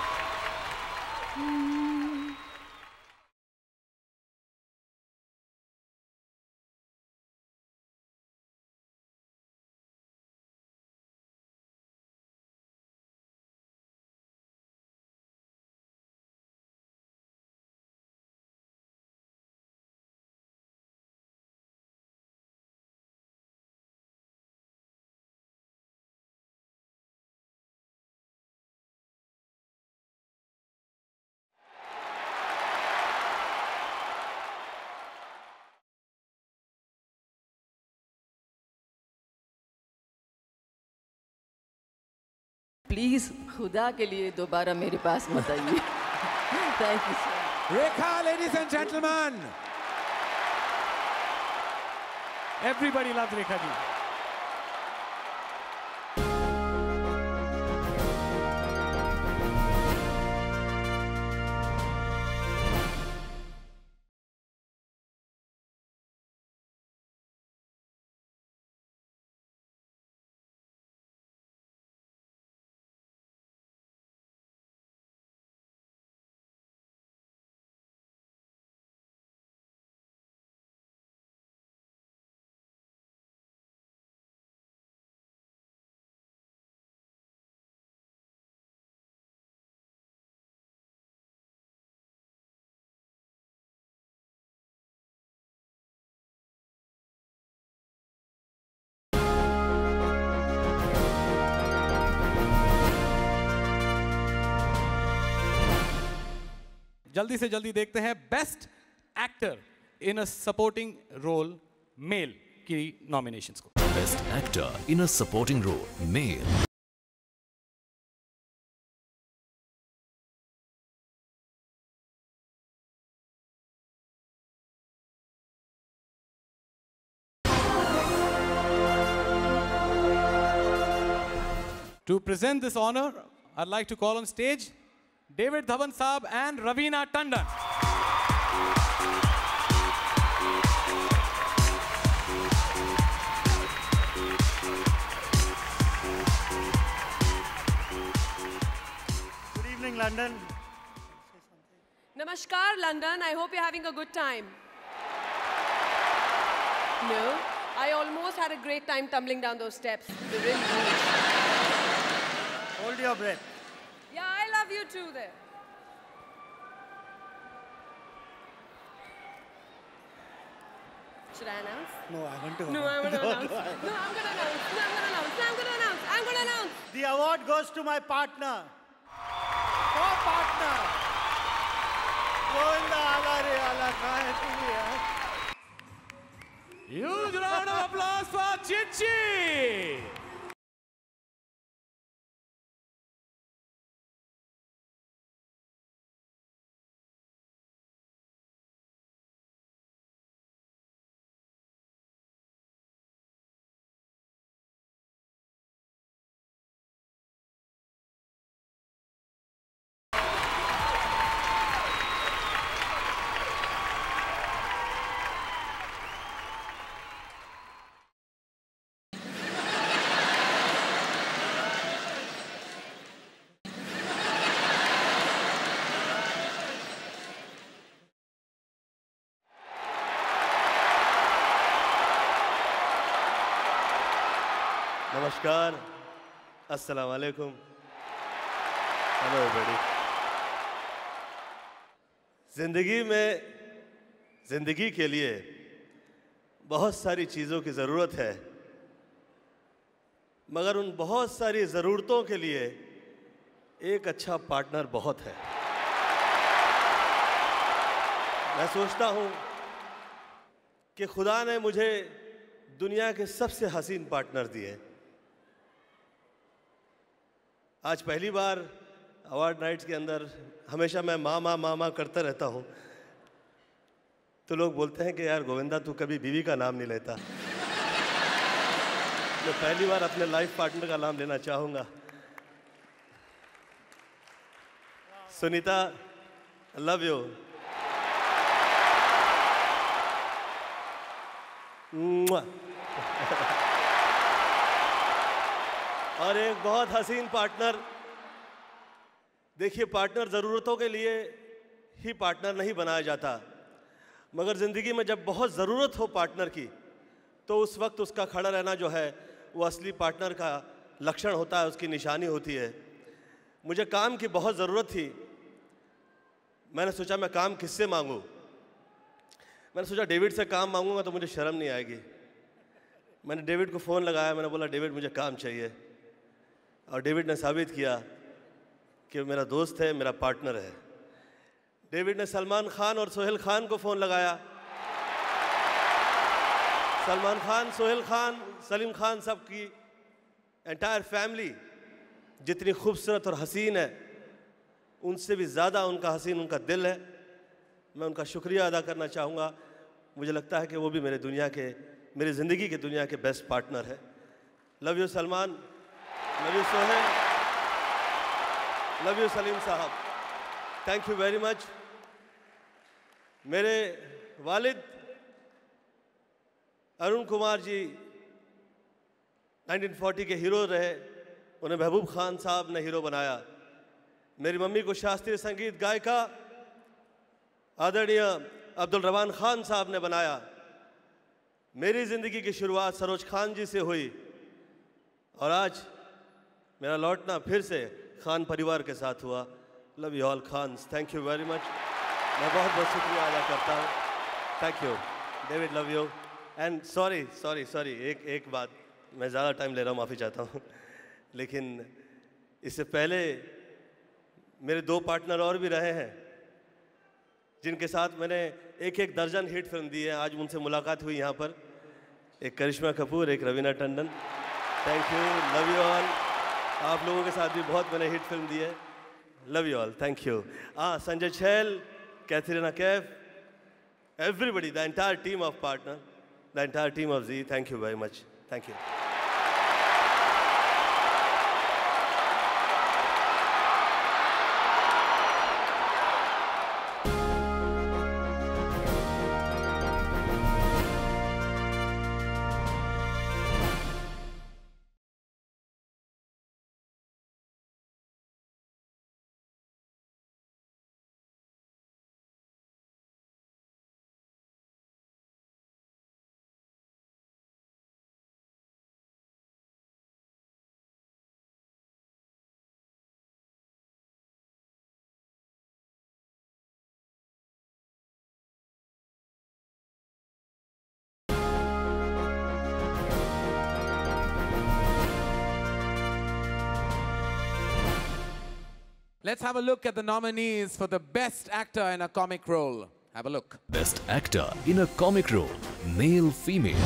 प्लीज खुदा के लिए दोबारा मेरे पास मत आइए. Thank you sir. Rekha, ladies and gentlemen. Everybody loves Rekha ji. जल्दी से जल्दी देखते हैं best actor in a supporting role male की नॉमिनेशंस को। Best actor in a supporting role, male. To present this honor, I'd like to call on stage David Dhawan Saab and Raveena Tandon. Good evening, London. Namaskar, London. I hope you're having a good time. No, I almost had a great time tumbling down those steps. They're really huge. Hold your breath. Yeah, I love you too there. Should I announce? No, I want to. No, I want to announce. No, I'm going to announce. No, I'm going to announce. No, I'm going to announce. I'm going to announce. The award goes to my partner. Co-partner. Govinda ala re ala kahe tumi yaar. Huge round of applause for Chichi. नमस्कार, अस्सलाम वालेकुम, hello everybody. ज़िंदगी के लिए बहुत सारी चीज़ों की ज़रूरत है, मगर उन बहुत सारी ज़रूरतों के लिए एक अच्छा पार्टनर बहुत है। मैं सोचता हूँ कि खुदा ने मुझे दुनिया के सबसे हसीन पार्टनर दिए। आज पहली बार अवार्ड नाइट्स के अंदर हमेशा मैं मामा मामा करता रहता हूँ, तो लोग बोलते हैं कि यार गोविंदा तू कभी बीवी का नाम नहीं लेता। मैं पहली बार अपने लाइफ पार्टनर का नाम लेना चाहूँगा। Sunita, love you. और एक बहुत हसीन पार्टनर। देखिए, पार्टनर ज़रूरतों के लिए ही पार्टनर नहीं बनाया जाता, मगर ज़िंदगी में जब बहुत ज़रूरत हो पार्टनर की, तो उस वक्त उसका खड़ा रहना जो है वो असली पार्टनर का लक्षण होता है, उसकी निशानी होती है। मुझे काम की बहुत ज़रूरत थी। मैंने सोचा मैं काम किससे मांगूं। मैंने सोचा डेविड से काम मांगूंगा तो मुझे शर्म नहीं आएगी। मैंने डेविड को फ़ोन लगाया, मैंने बोला डेविड मुझे काम चाहिए, और डेविड ने साबित किया कि मेरा दोस्त है, मेरा पार्टनर है। डेविड ने सलमान खान और सोहेल खान को फ़ोन लगाया। सलमान खान, सोहेल खान, सलीम खान, सबकी एंटायर फैमिली जितनी खूबसूरत और हसीन है, उनसे भी ज़्यादा उनका हसीन उनका दिल है। मैं उनका शुक्रिया अदा करना चाहूँगा। मुझे लगता है कि वो भी मेरी ज़िंदगी के दुनिया के बेस्ट पार्टनर है। Love you Salman, love you Sohail, love you Salim साहब, थैंक यू वेरी मच। मेरे वालिद अरुण कुमार जी 1940 के हीरो रहे, उन्हें महबूब खान साहब ने हीरो बनाया। मेरी मम्मी को शास्त्रीय संगीत गायिका आदरणीय अब्दुल रवान खान साहब ने बनाया। मेरी ज़िंदगी की शुरुआत सरोज खान जी से हुई, और आज मेरा लौटना फिर से खान परिवार के साथ हुआ। Love you all Khans, thank you very much. मैं बहुत बहुत शुक्रिया अदा करता हूँ। Thank you David, love you. And sorry एक बात, मैं ज़्यादा टाइम ले रहा हूँ, माफ़ी चाहता हूँ, लेकिन इससे पहले मेरे 2 पार्टनर और भी रहे हैं। जिनके साथ मैंने एक एक दर्जन हिट फिल्म दी है, आज उनसे मुलाकात हुई यहाँ पर। एक करिश्मा कपूर, एक Raveena Tandon. Thank you, love you all. आप लोगों के साथ भी बहुत मैंने हिट फिल्म दी है। Love you all, thank you. Sanjay Chhail, Katrina Kaif, everybody, the entire team of partner, the entire team of Zee, thank you very much. Thank you. Let's have a look at the nominees for the Best Actor in a Comic Role. Have a look. Best Actor in a Comic Role, Male, Female.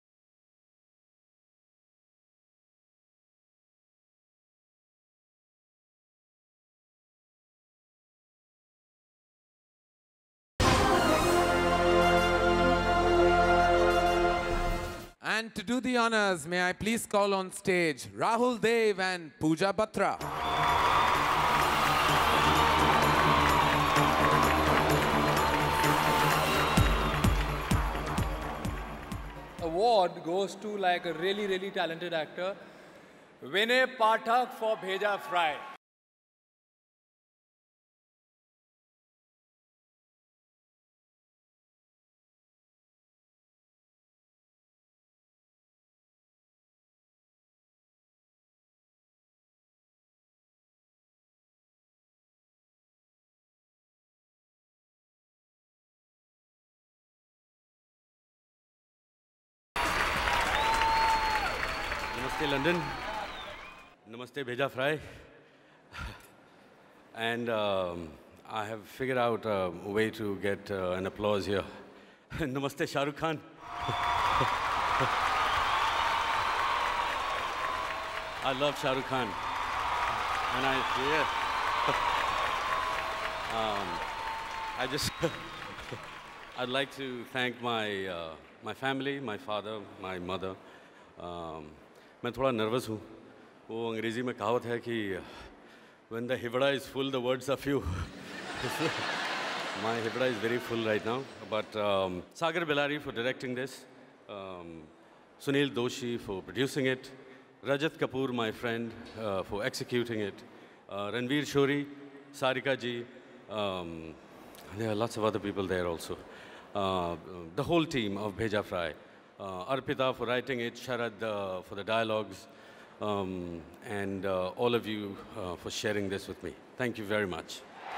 And to do the honors, may I please call on stage Rahul Dev and Pooja Batra. Award goes to like a really talented actor, Vinay Pathak for Bheja Fry. Namaste London, Namaste Bheja Fry, and I have figured out a way to get an applause here. Namaste Shah Rukh Khan. I love Shah Rukh Khan, and I just I'd like to thank my family, my father, my mother. मैं थोड़ा nervous हूँ। वो अंग्रेज़ी में कहावत है कि when the hibda is full, the words are few. My hibda is very full right now. But Sagar Bellari for directing this, Sunil Doshi for producing it, Rajat Kapoor, my friend, for executing it, Ranveer Shori, Sarika ji, there are lots of other people there also. The whole team of Bheja Fry. Arpita for writing it, Sharad for the dialogues, and all of you for sharing this with me. Thank you very much.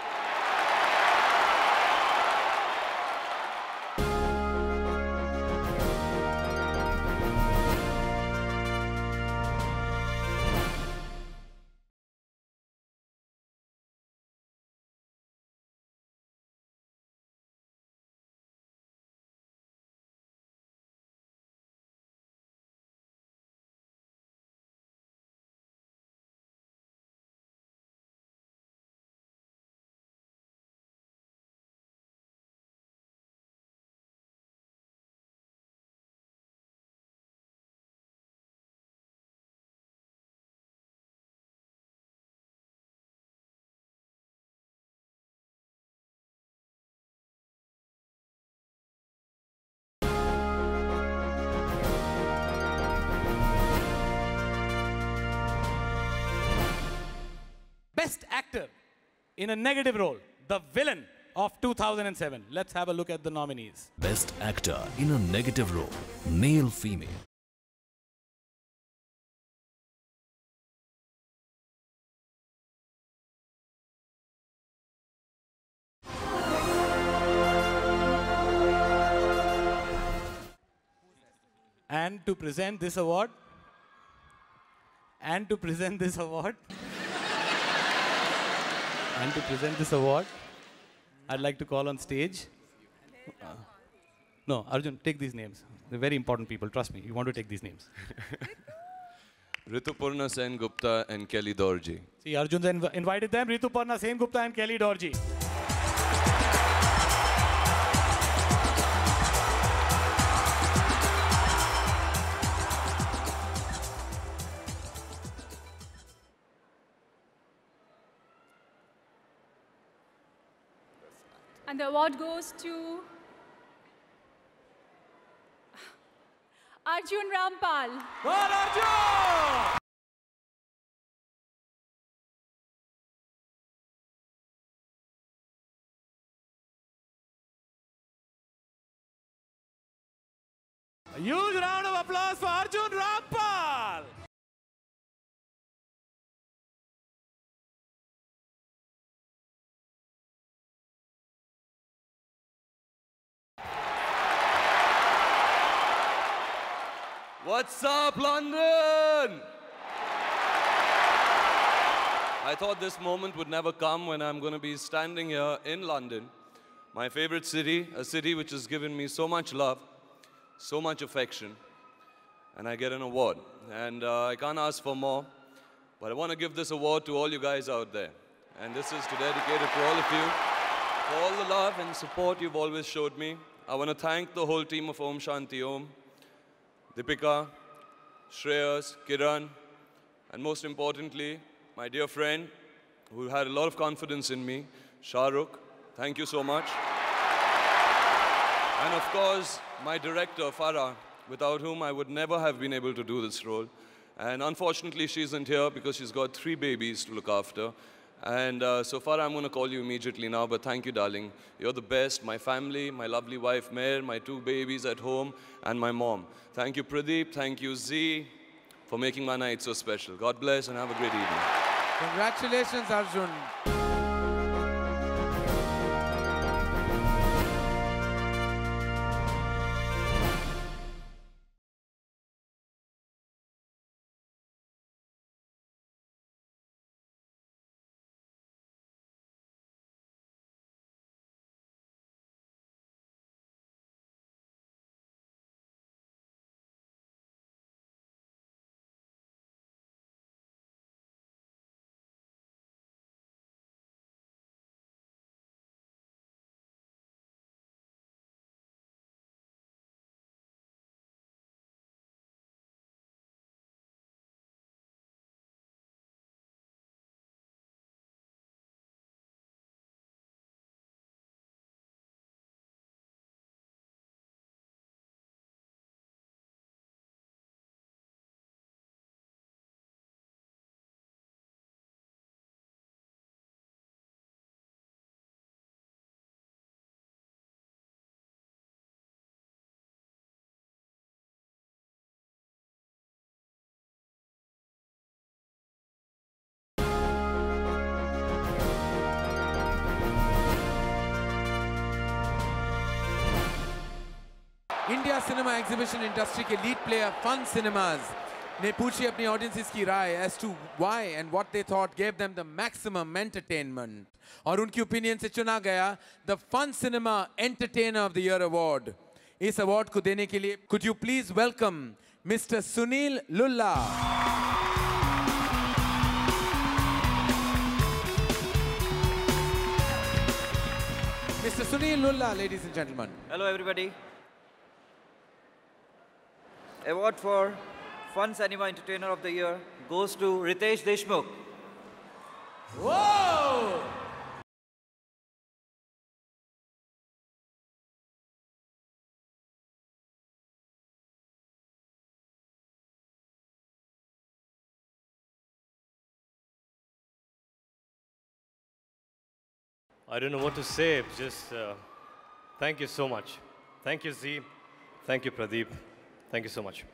Best Actor in a Negative Role, the villain of 2007. Let's have a look at the nominees. Best Actor in a Negative Role, Male, Female. And to present this award, I'd like to call on stage. No, Arjun, take these names. They're very important people. Trust me. You want to take these names. Ritupurna Sen Gupta and Kelly Dorji. See, Arjun's invited them. Rituparna Sen Gupta and Kelly Dorji. And the award goes to Arjun Rampal. Arjun! A huge round of applause for Arjun Rampal! What's up, London? I thought this moment would never come when I'm going to be standing here in London, my favorite city, a city which has given me so much love, so much affection, and I get an award. And I can't ask for more, but I want to give this award to all you guys out there. And this is to dedicate it to all of you, for all the love and support you've always showed me. I want to thank the whole team of Om Shanti Om, Deepika, Shreyas, Kiran, and most importantly, my dear friend who had a lot of confidence in me, Shah Rukh. Thank you so much. And of course, my director, Farah, without whom I would never have been able to do this role. And unfortunately, she isn't here because she's got 3 babies to look after. And so Farah, I'm going to call you immediately now, but thank you, darling. You're the best. My family, my lovely wife, Meher, my 2 babies at home, and my mom. Thank you, Pradeep. Thank you, Zee, for making my night so special. God bless and have a great evening. Congratulations, Arjun. India cinema exhibition industry के lead player fun cinemas ने पूछी अपनी audiences की राय as to why and what they thought gave them the maximum entertainment, और उनकी opinion से चुना गया the fun cinema entertainer of the year award. इस अवार्ड को देने के लिए could you please welcome mister Sunil Lulla. Mr. Sunil Lulla, ladies and gentlemen. Hello, everybody. Award for Fun Cinema Entertainer of the Year goes to Ritesh Deshmukh. Whoa! I don't know what to say. Just thank you so much. Thank you, Zee. Thank you, Pradeep. Thank you so much.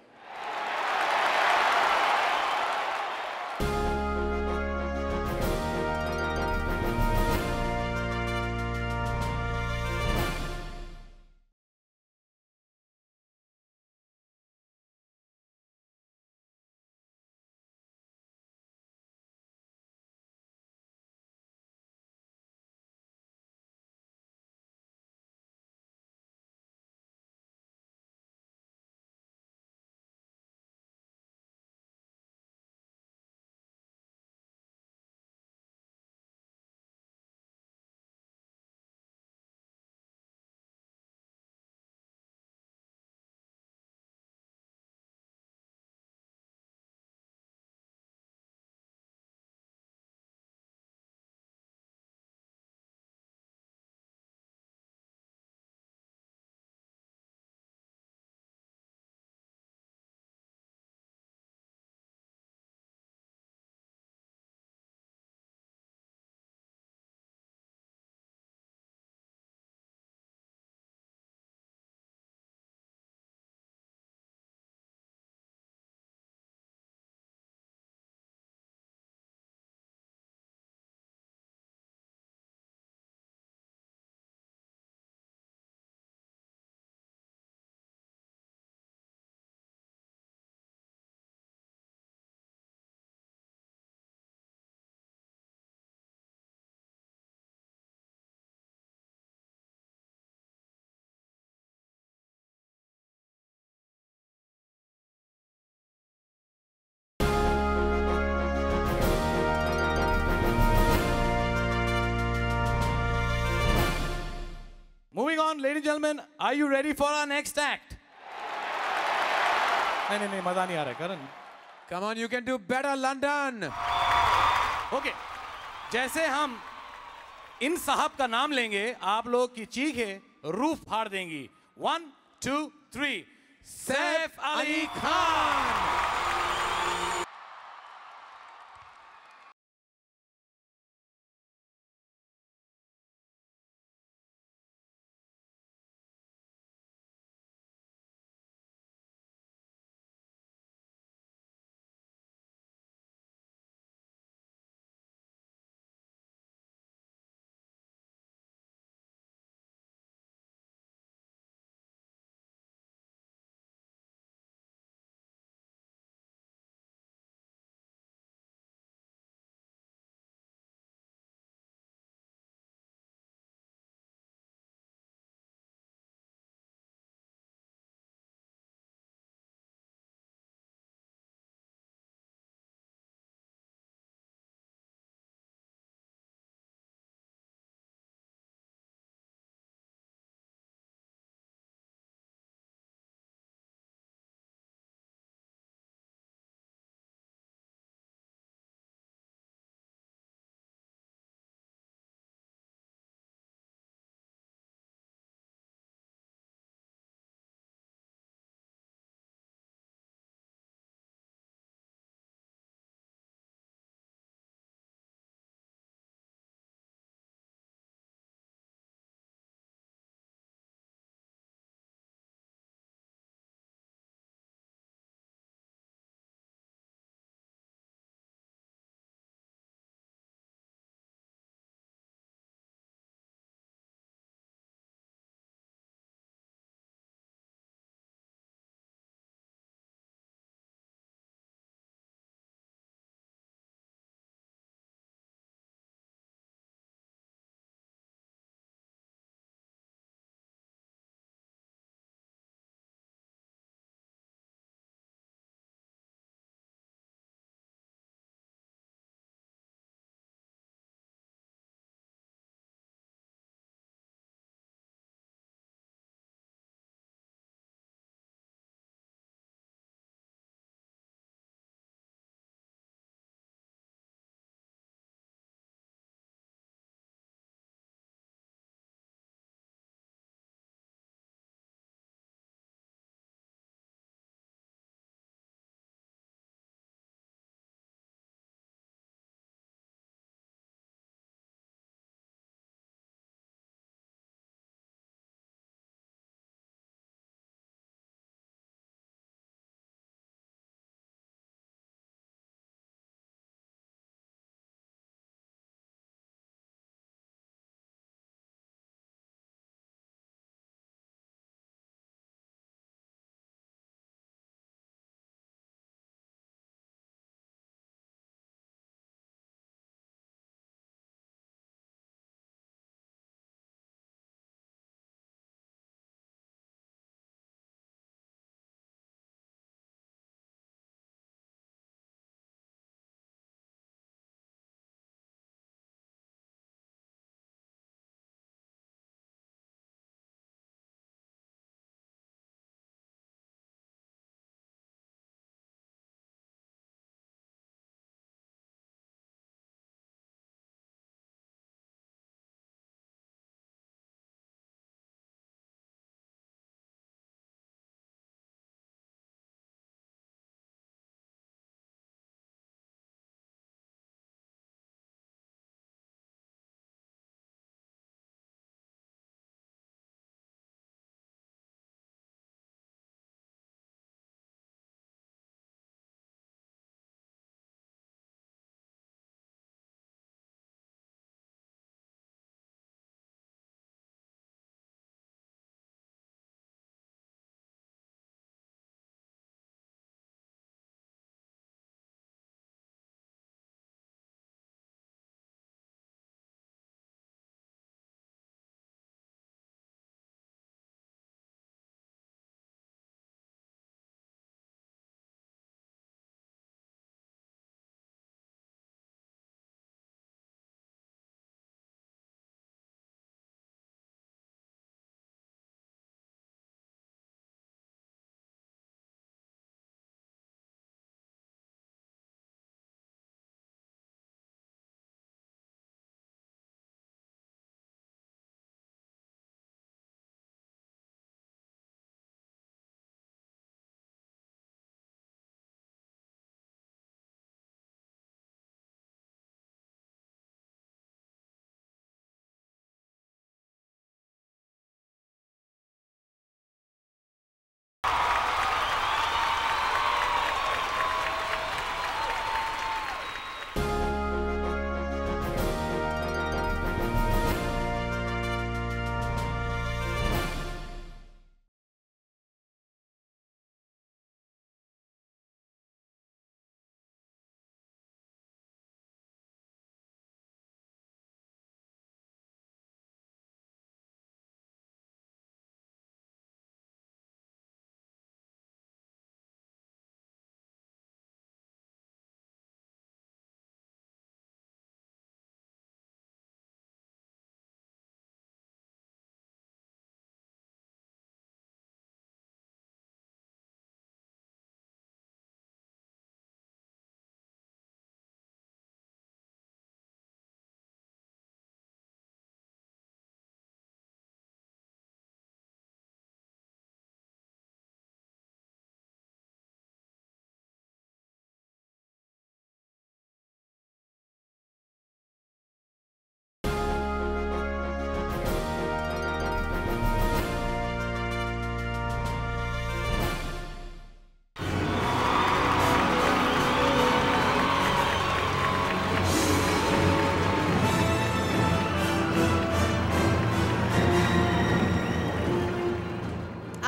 ladies and gentlemen, are you ready for our next act? नहीं, मजा नहीं आ रहा है, करण. Come on, you can do better, London. Okay. जैसे हम इन साहब का नाम लेंगे, आप लोग की चीखें रूफ फाड़ देंगी. 1, 2, 3. Saif Ali Khan.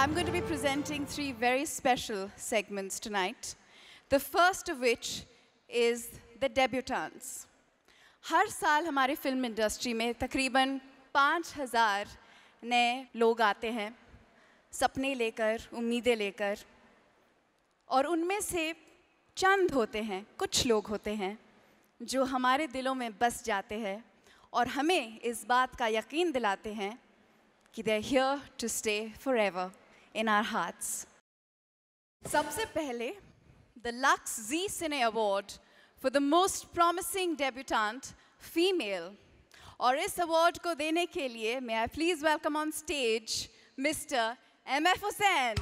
I'm going to be presenting 3 very special segments tonight. The first of which is the debutantes. हर साल हमारे फिल्म इंडस्ट्री में तकरीबन 5000 नए लोग आते हैं, सपने लेकर, उम्मीदें लेकर, और उनमें से चंद होते हैं, कुछ लोग होते हैं जो हमारे दिलों में बस जाते हैं और हमें इस बात का यकीन दिलाते हैं कि they're here to stay forever in our hearts. सबसे पहले, the Lux Zee Cine Award for the most promising debutante female. और इस award को देने के लिए, may I please welcome on stage Mr. M.F. Hussain.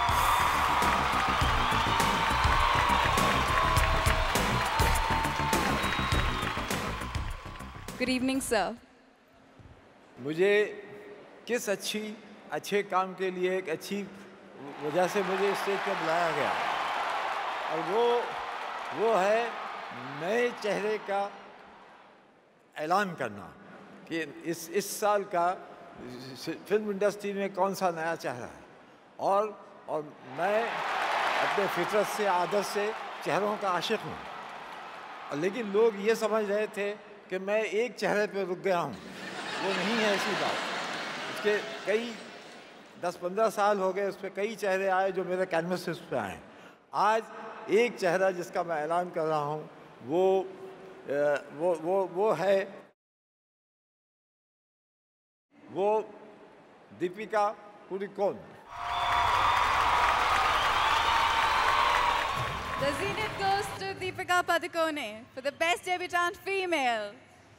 Good evening, sir. मुझे किस अच्छे काम के लिए एक अच्छी वजह से मुझे स्टेज पर बुलाया गया, और वो है नए चेहरे का ऐलान करना कि इस साल का फिल्म इंडस्ट्री में कौन सा नया चेहरा है। और मैं अपने फितरत से, आदत से चेहरों का आशिक हूँ, लेकिन लोग ये समझ रहे थे कि मैं एक चेहरे पर रुक गया हूँ। वो नहीं है ऐसी बात। उसके कई 10-15 साल हो गए, उस पर कई चेहरे आए जो मेरे कैनवस पे आए। आज एक चेहरा जिसका मैं ऐलान कर रहा हूँ वो Deepika Padukone. The zenith goes to Deepika Padukone for the best debutante female.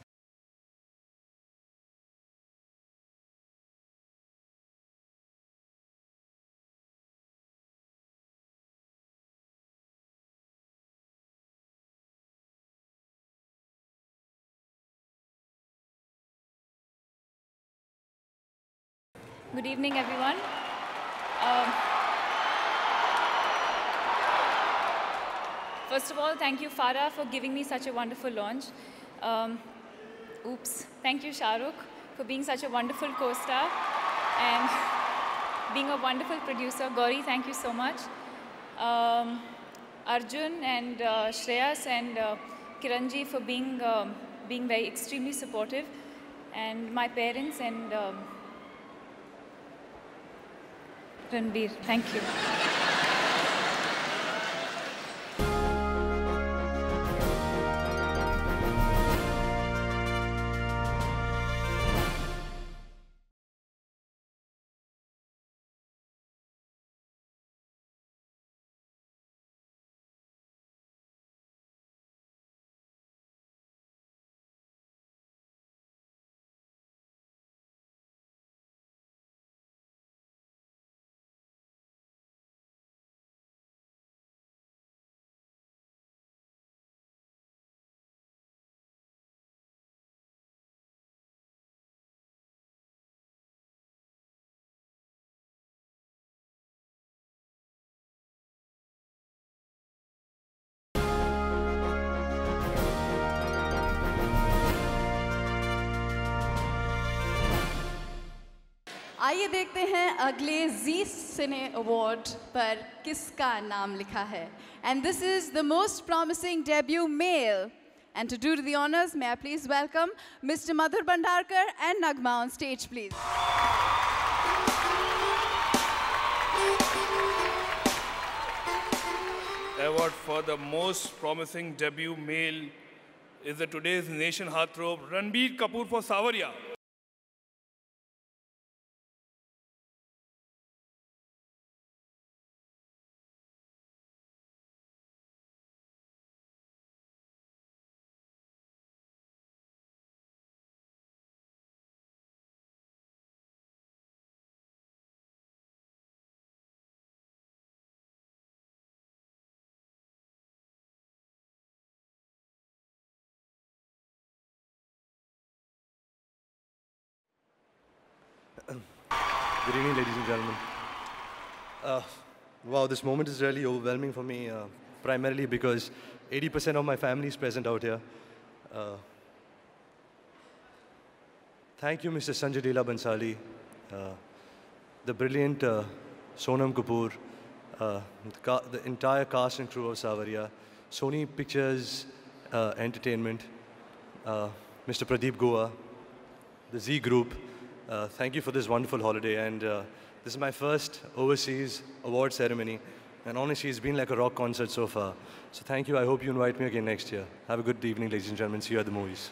Good evening, everyone. First of all, thank you, Farah, for giving me such a wonderful launch. Thank you, Shahrukh, for being such a wonderful co-star and being a wonderful producer. Gauri, thank you so much. Arjun and Shreyas and Kiranji for being very extremely supportive, and my parents and Ranbir, thank you. आइए देखते हैं अगले Zee Cine Award पर किसका नाम लिखा है. And this is the most promising debut male. And to do the honors, may I please welcome Mr. Madhur Bhandarkar and Nagma on stage, please. Award for the most promising debut male is the today's nation heartthrob Ranbir Kapoor for Sawariya. Good evening, ladies and gentlemen. Wow, this moment is really overwhelming for me, primarily because 80% of my family is present out here. Thank you, Mr. Sanjay Leela Bansali, the brilliant Sonam Kapoor, the entire cast and crew of Sawariya, Sony Pictures Entertainment, Mr. Pradeep Goa, the Zee Group. Thank you for this wonderful holiday. And this is my first overseas award ceremony. And honestly, it's been like a rock concert so far. So thank you. I hope you invite me again next year. Have a good evening, ladies and gentlemen. See you at the movies.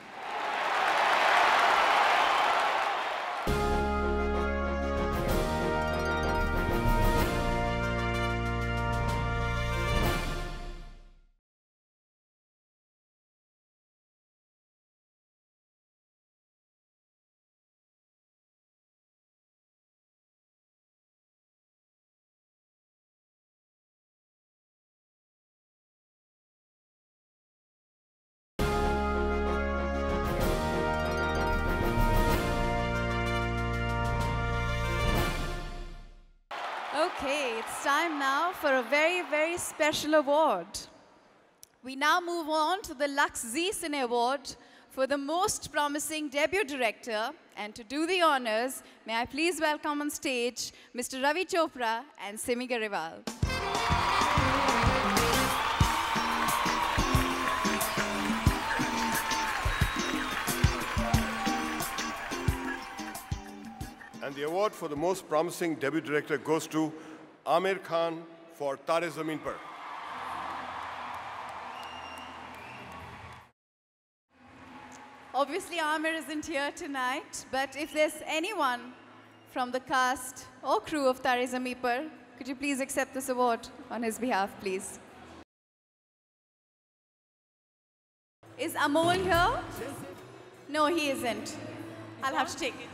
Okay, it's time now for a very, very special award. We now move on to the Lux Zee Cine Award for the most promising debut director. And to do the honors, may I please welcome on stage Mr. Ravi Chopra and Simi Garewal. And the award for the most promising debut director goes to Amir Khan for Tare Zameen Par. Obviously, Amir isn't here tonight, but if there's anyone from the cast or crew of Tare Zameen Par, could you please accept this award on his behalf, please? Is Amol here? No, he isn't. I'll have to take it.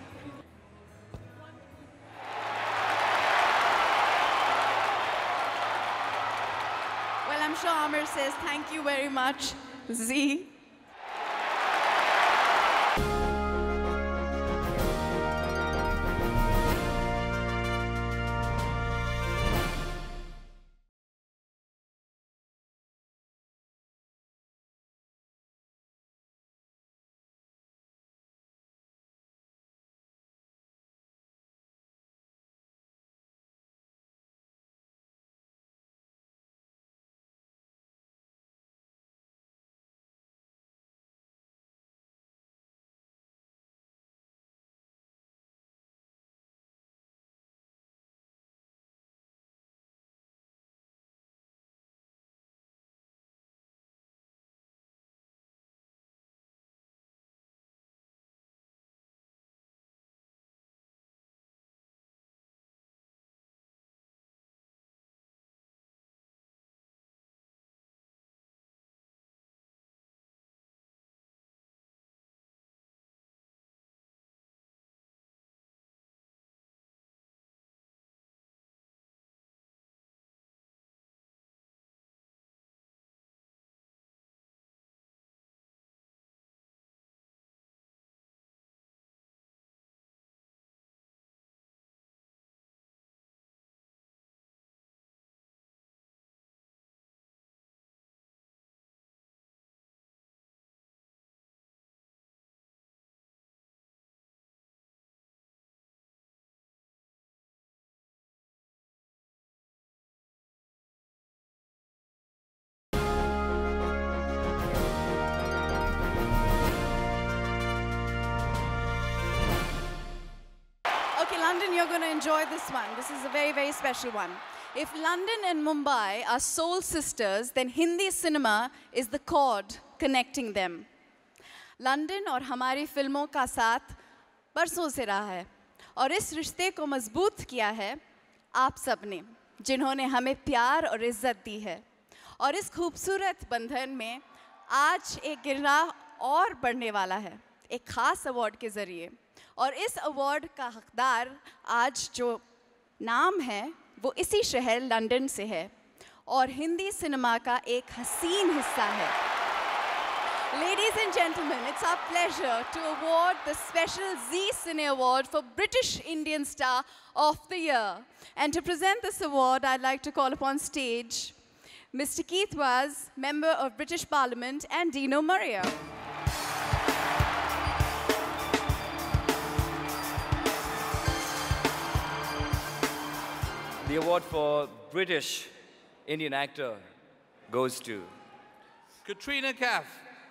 Well, I'm sure Amir says thank you very much, Zee. Okay, London, you're going to enjoy this one. This is a very, very special one. If London and Mumbai are soul sisters, then Hindi cinema is the cord connecting them. London और हमारी फिल्मों का साथ बरसों से रहा है और इस रिश्ते को मजबूत किया है आप सबने, जिन्होंने हमें प्यार और इज्जत दी है। और इस खूबसूरत बंधन में आज एक गिरना और बढ़ने वाला है, एक खास अवार्ड के ज़रिए। और इस अवार्ड का हकदार आज जो नाम है वो इसी शहर लंदन से है और हिंदी सिनेमा का एक हसीन हिस्सा है। Ladies and gentlemen, it's our pleasure to award the special Zee Cine Award for British Indian Star of the Year. And to present this award, I'd like to call upon stage Mr. Keith Waz, Member of British Parliament, and Dino Maria. The award for British Indian actor goes to Katrina Kaif.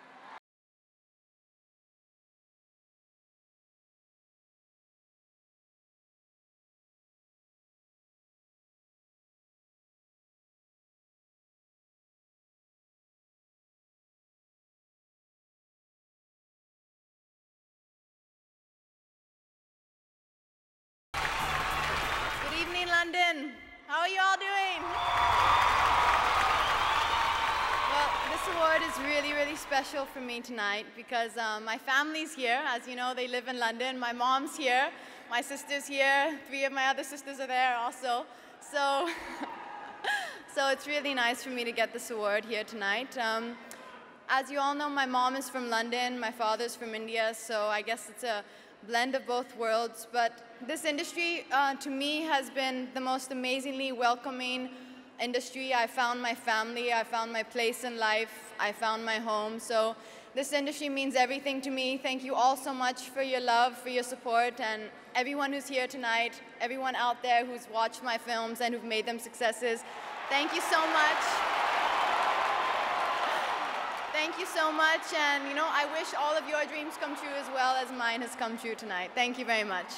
Good evening, London. How are you all doing? Well, this award is really, really special for me tonight because my family's here. As you know, they live in London. My mom's here. My sister's here. 3 of my other sisters are there also. So, so it's really nice for me to get this award here tonight. As you all know, my mom is from London. My father's from India. So I guess it's a blend of both worlds. But this industry, to me, has been the most amazingly welcoming industry. I found my family. I found my place in life. I found my home. So this industry means everything to me. Thank you all so much for your love, for your support, and everyone who's here tonight, everyone out there who's watched my films and who've made them successes. Thank you so much. Thank you so much, and you know, I wish all of your dreams come true as well as mine has come true tonight. Thank you very much.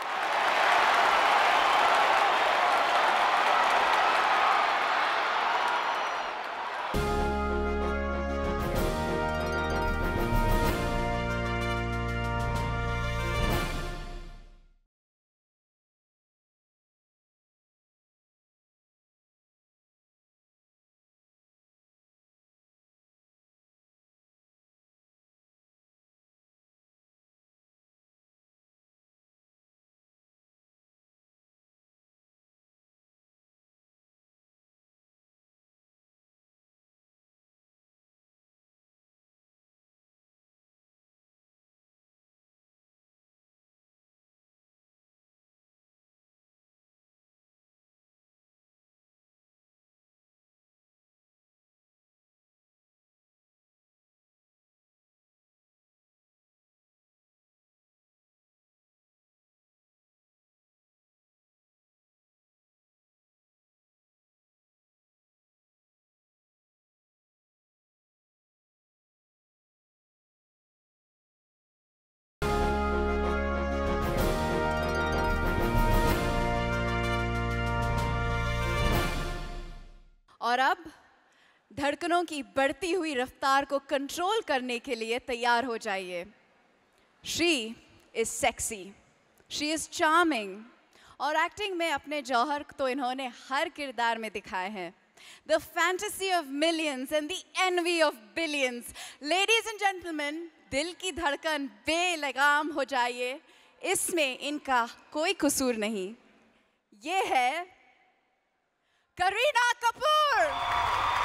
और अब धड़कनों की बढ़ती हुई रफ्तार को control करने के लिए तैयार हो जाइए। She is sexy, she is charming, और एक्टिंग में अपने जौहर तो इन्होंने हर किरदार में दिखाए हैं। The fantasy of millions and the envy of billions. Ladies and gentlemen, दिल की धड़कन बेलगाम हो जाइए। इसमें इनका कोई कसूर नहीं। ये है Kareena Kapoor.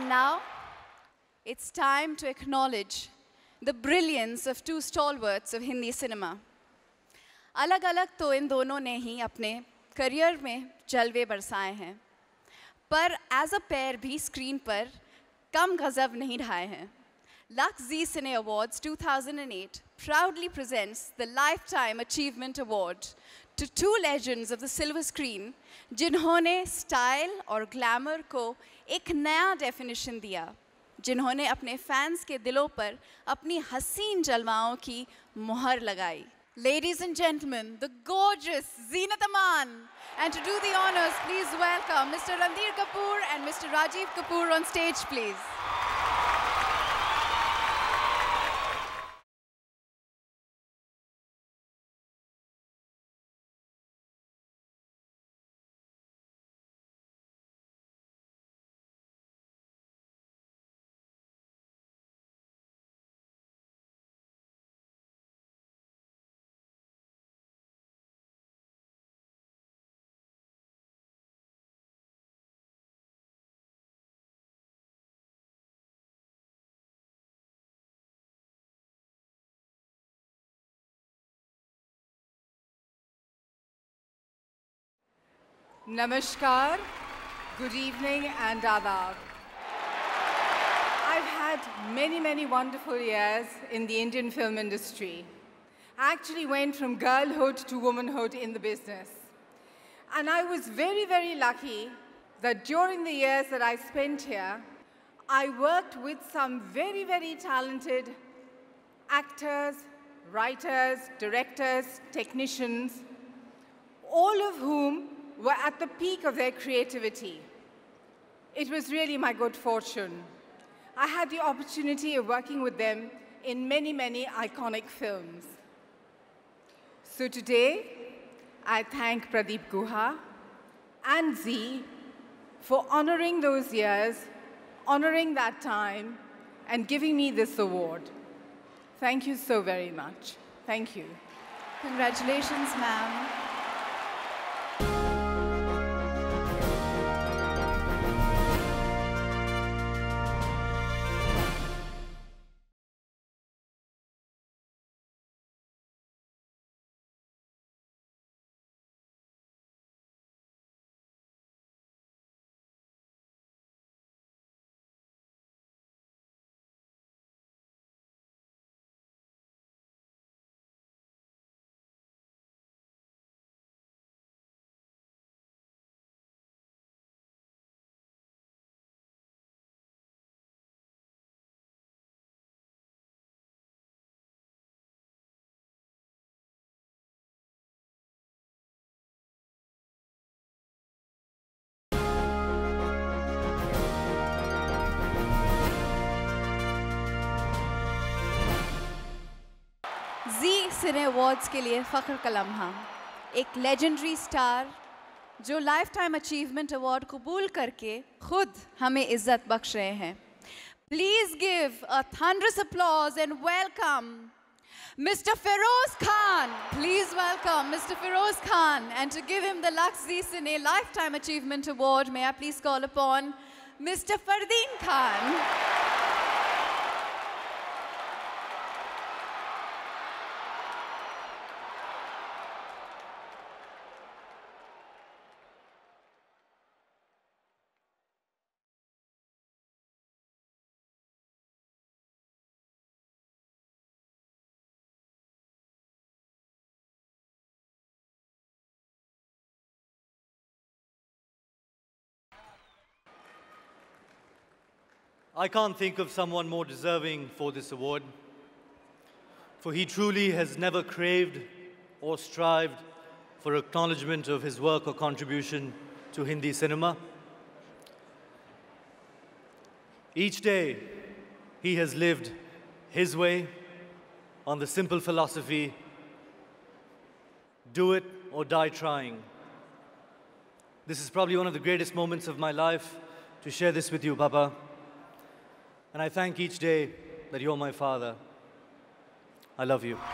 And now, it's time to acknowledge the brilliance of two stalwarts of Hindi cinema. अलग-अलग तो इन दोनों ने ही अपने करियर में जलवे बरसाए हैं, पर as a pair भी स्क्रीन पर कम गज़ब नहीं ढाए हैं. Lux Zee Cine Awards 2008 proudly presents the Lifetime Achievement Award to two legends of the silver screen, जिन्होंने स्टाइल और ग्लैमर को एक नया डेफिनेशन दिया, जिन्होंने अपने फैंस के दिलों पर अपनी हसीन जलवाओं की मुहर लगाई. Ladies and gentlemen, the gorgeous Zeenat Aman. And to do the honors, please welcome Mr. Ranbir Kapoor and Mr. Rajiv Kapoor on stage, please. Namaskar, good evening and adab. I've had many wonderful years in the Indian film industry. I actually went from girlhood to womanhood in the business. And I was very lucky that during the years that I spent here, I worked with some very talented actors, writers, directors, technicians, all of whom were at the peak of their creativity. It was really my good fortune. I had the opportunity of working with them in many iconic films. So today, I thank Pradeep Guha and Zee for honoring those years, honoring that time, and giving me this award. Thank you so very much. Thank you. Congratulations, ma'am. Zee Cine Awards के लिए फ़ख्र का लम्हा, एक legendary star जो Lifetime Achievement Award कबूल करके खुद हमें इज़्ज़त बख्श रहे हैं. Please give a thunderous applause and welcome Mr. Feroz Khan. Please welcome Mr. Feroz Khan. And to give him the Lux Zee Cine Lifetime Achievement Award, may I please call upon Mr. Fardeen Khan. I can't think of someone more deserving for this award, for he truly has never craved or strived for acknowledgement of his work or contribution to Hindi cinema. Each day, he has lived his way on the simple philosophy, do it or die trying. This is probably one of the greatest moments of my life to share this with you, Papa. And I thank each day that you're my father. I love you.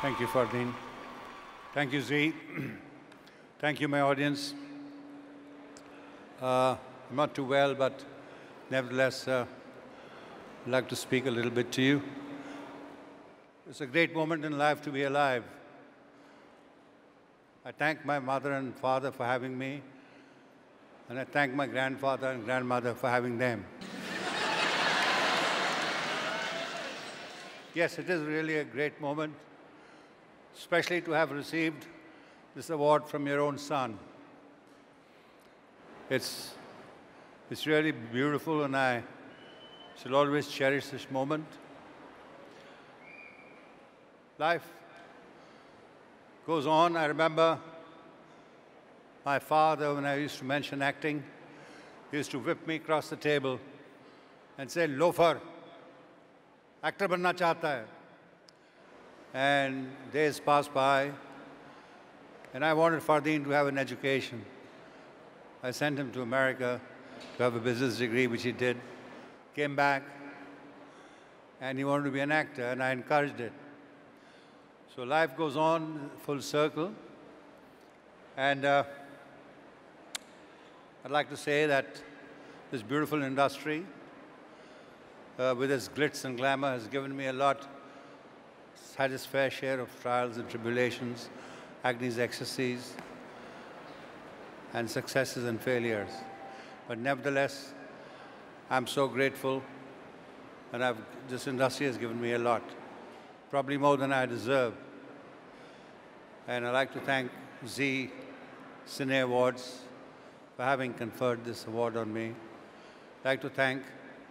Thank you, Fardeen. Thank you, Zee. Thank you, my audience. I'm not too well, but nevertheless, I'd like to speak a little bit to you. It's a great moment in life to be alive. I thank my mother and father for having me, and I thank my grandfather and grandmother for having them. Yes, it is really a great moment, especially to have received this award from your own son. It's really beautiful, and I shall always cherish this moment. Life goes on. I remember my father, when I used to mention acting, he used to whip me across the table and say, "Loafer, actor banna chahta hai." And days passed by, and I wanted Fardeen to have an education. I sent him to America to have a business degree, which he did. Came back, and he wanted to be an actor, and I encouraged it. So life goes on full circle. And I'd like to say that this beautiful industry, with its glitz and glamour, has given me a lot. It's had its fair share of trials and tribulations, agonies, ecstasies, and successes and failures. But nevertheless, I'm so grateful, and this industry has given me a lot, probably more than I deserve. And I'd like to thank Zee Cine Awards for having conferred this award on me. I'd like to thank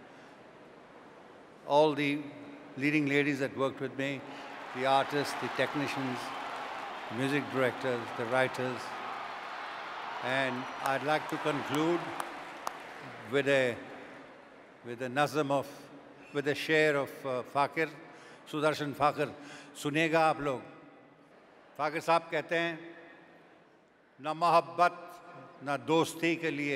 all the leading ladies that worked with me, the artists, the technicians, the music directors, the writers. And I'd like to conclude with a nazm with a share of Fakir, Sudarshan Fakir. सुनिएगा आप लोग. फाकिर साहब कहते हैं, न मोहब्बत न दोस्ती के लिए,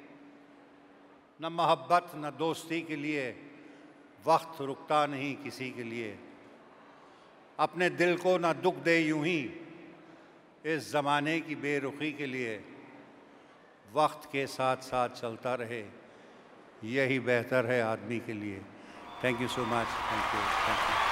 न मोहब्बत न दोस्ती के लिए वक्त रुकता नहीं किसी के लिए. अपने दिल को न दुख दे यूं ही इस ज़माने की बेरुखी के लिए. वक्त के साथ साथ चलता रहे, यही बेहतर है आदमी के लिए. Thank you so much. Thank you. Thank you.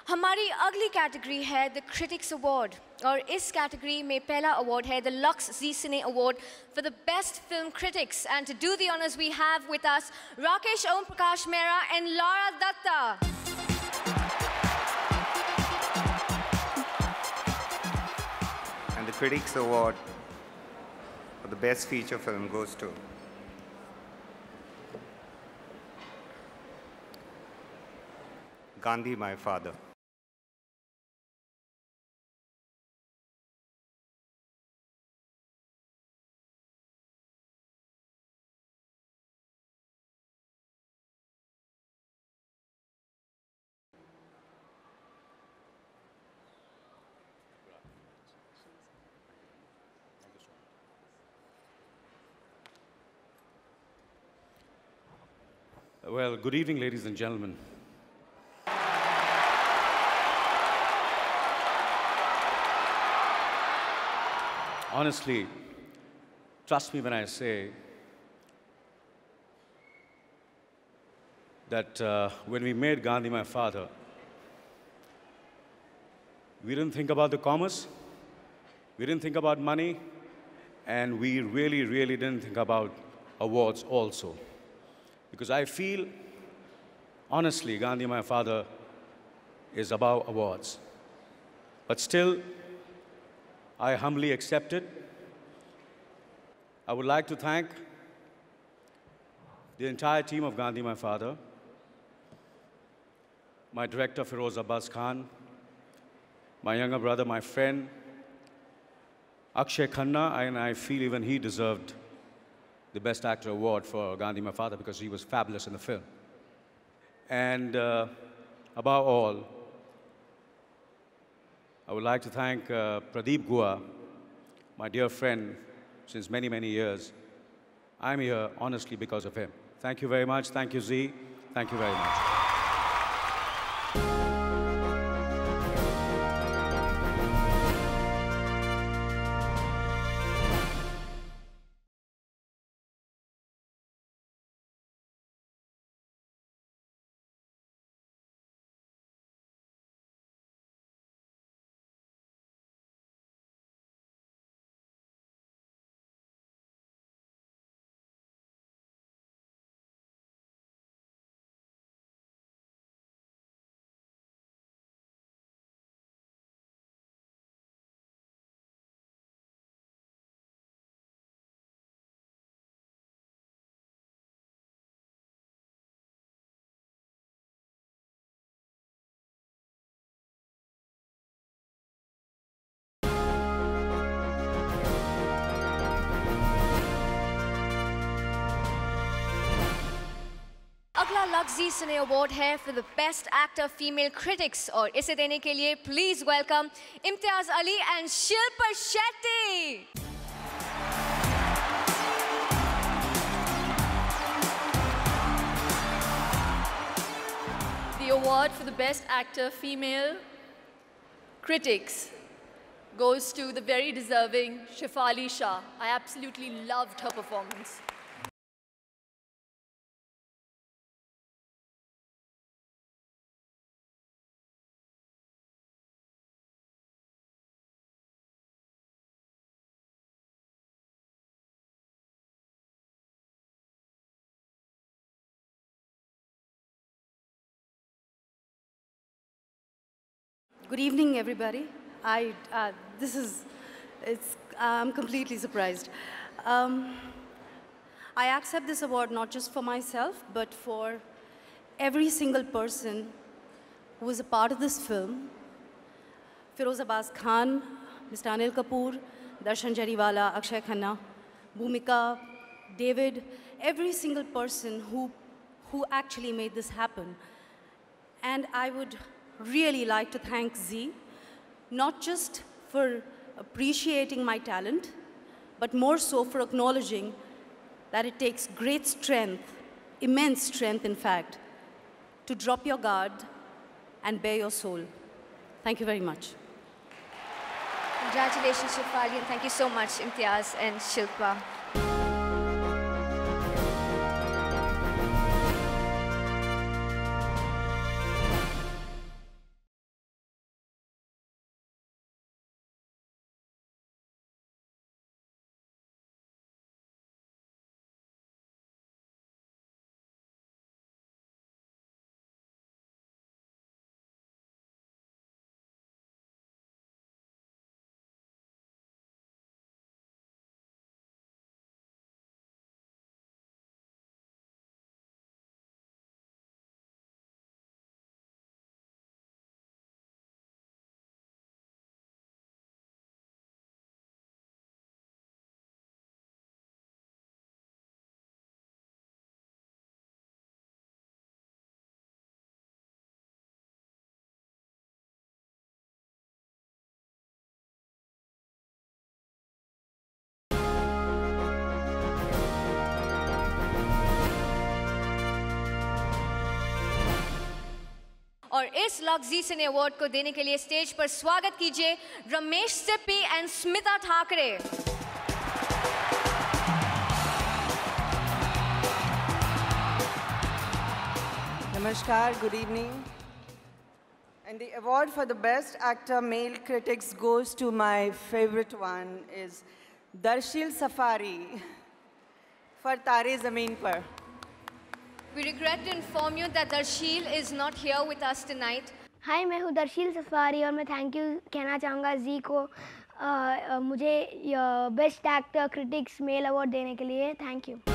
हमारी अगली कैटेगरी है द क्रिटिक्स अवार्ड और इस कैटेगरी में पहला अवार्ड है the Lux Zee Cine Award for the best film critics, and to do the honors we have with us Rakesh Om Prakash Mehra and Lara Datta. And the Critics Award for the Best Feature Film goes to Gandhi, My Father. Well, good evening, ladies and gentlemen. Honestly, trust me when I say that when we made Gandhi my father, we didn't think about the commerce, we didn't think about money, and we really, really didn't think about awards also. Because I feel, honestly, Gandhi my father is above awards. But still, I humbly accept it. I would like to thank the entire team of Gandhi, my father, my director, Feroz Abbas Khan, my younger brother, my friend, Akshay Khanna, and I feel even he deserved the Best Actor award for Gandhi, my father, because he was fabulous in the film. And above all, I would like to thank Pradeep Gua, my dear friend since many, many years. I'm here, honestly, because of him. Thank you very much. Thank you, Zee. Thank you very much. अगला Lux Zee Cine Award है for the Best Actor Female Critics और इसे देने के लिए please welcome Imtiaz Ali and Shilpa Shetty. The award for the Best Actor Female Critics goes to the very deserving Shefali Shah. I absolutely loved her performance. Good evening, everybody. I'm completely surprised. I accept this award not just for myself, but for every single person who was a part of this film. Feroz Abbas Khan, Mr. Anil Kapoor, Darshan Jariwala, Akshay Khanna, Bhumika, David, every single person who actually made this happen. And I would really like to thank Zee, not just for appreciating my talent, but more so for acknowledging that it takes great strength, immense strength in fact, to drop your guard and bare your soul. Thank you very much. Congratulations, Shefali, and thank you so much, Imtiaz and Shilpa. और इस lux जी सिने award को देने के लिए stage पर स्वागत कीजिए Ramesh Sippy and Smita Thackeray. Namaskar, good evening. And the award for the best actor male critics goes to my favorite one is Darshil Safari for Tare Zameen Par. We regret to inform you that Darshil is not here with us tonight. Hi, मैं हूँ Darsheel safari और मैं thank you कहना चाहूँगा जी को मुझे best actor critics male award देने के लिए। Thank you.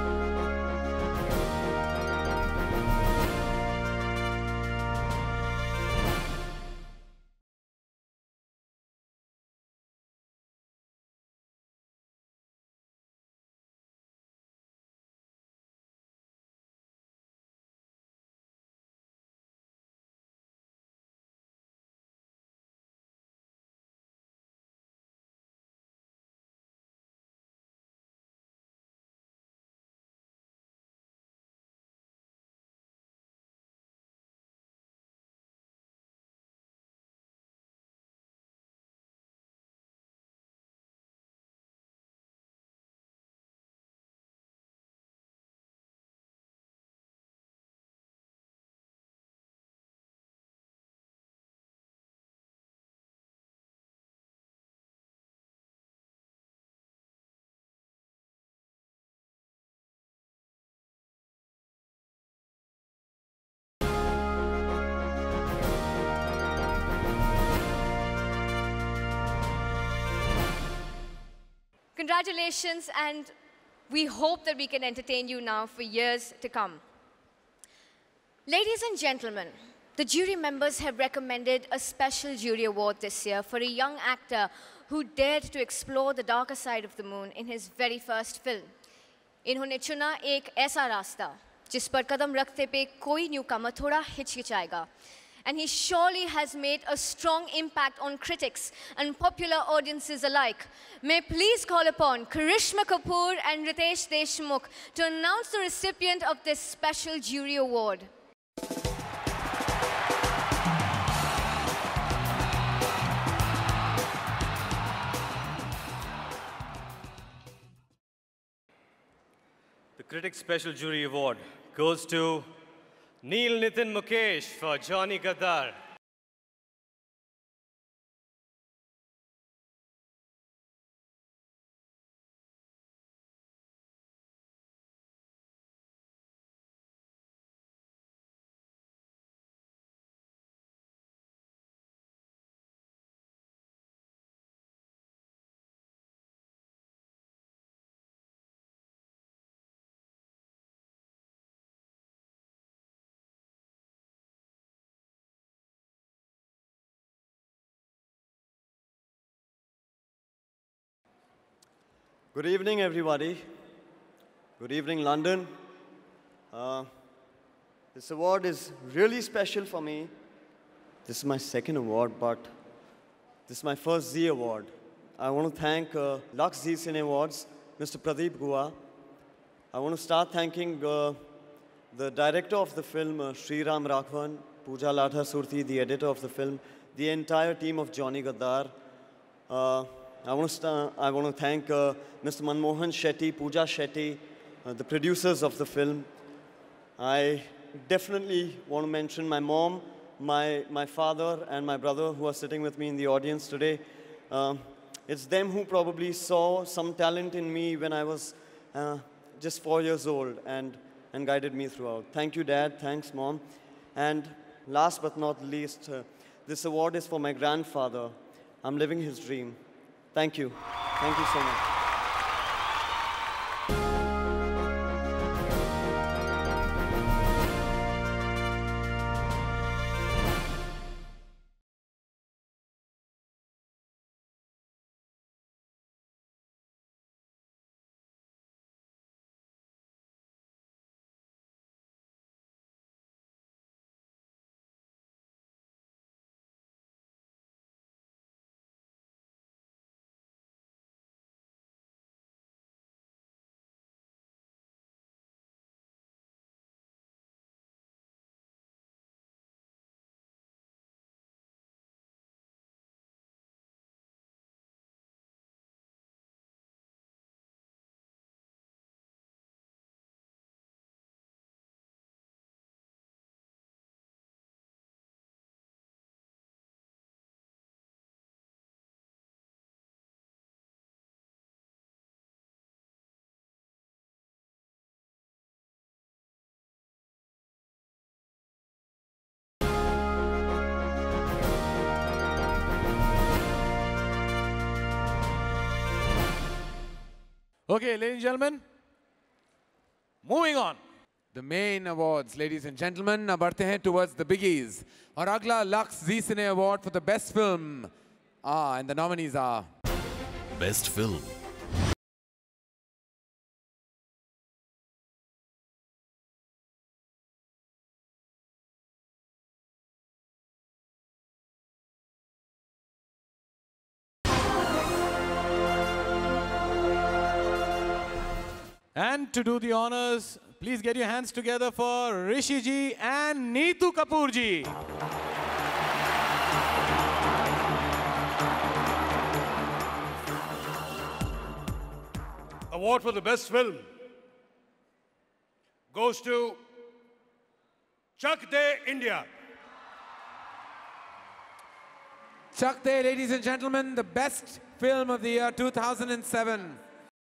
Congratulations, and we hope that we can entertain you now for years to come. Ladies and gentlemen, the jury members have recommended a special jury award this year for a young actor who dared to explore the darker side of the moon in his very first film. इन्होंने चुना एक ऐसा रास्ता जिस पर कदम रखते पे कोई न्यूकमर थोड़ा हिचकिचाएगा. And he surely has made a strong impact on critics and popular audiences alike. May I please call upon Karishma Kapoor and Ritesh Deshmukh to announce the recipient of this special jury award. The Critics Special Jury Award goes to Neil Nitin Mukesh for Johnny Gaddar. Good evening, everybody. Good evening, London. This award is really special for me. This is my second award, but this is my first Zee Award. I want to thank Lux Zee Cine Awards, Mr. Pradeep Gua. I want to start thanking the director of the film, Sriram Raghvan, Pooja Latha Surti, the editor of the film, the entire team of Johnny Gaddar. I want to thank Mr. Manmohan Shetty, Pooja Shetty, the producers of the film. I definitely want to mention my mom, my father, and my brother who are sitting with me in the audience today. It's them who probably saw some talent in me when I was just 4 years old and guided me throughout. Thank you, Dad. Thanks, Mom. And last but not least, this award is for my grandfather. I'm living his dream. Thank you. Thank you so much. Okay, ladies and gentlemen, moving on. The main awards, ladies and gentlemen, अब बढ़ते हैं towards the biggies. और अगला Lux Zee Cine Award for the best film. And the nominees are Best Film. And to do the honors, please get your hands together for Rishi ji and Neetu Kapoor ji. Award for the best film goes to Chak De India. Chak De, ladies and gentlemen, the best film of the year 2007.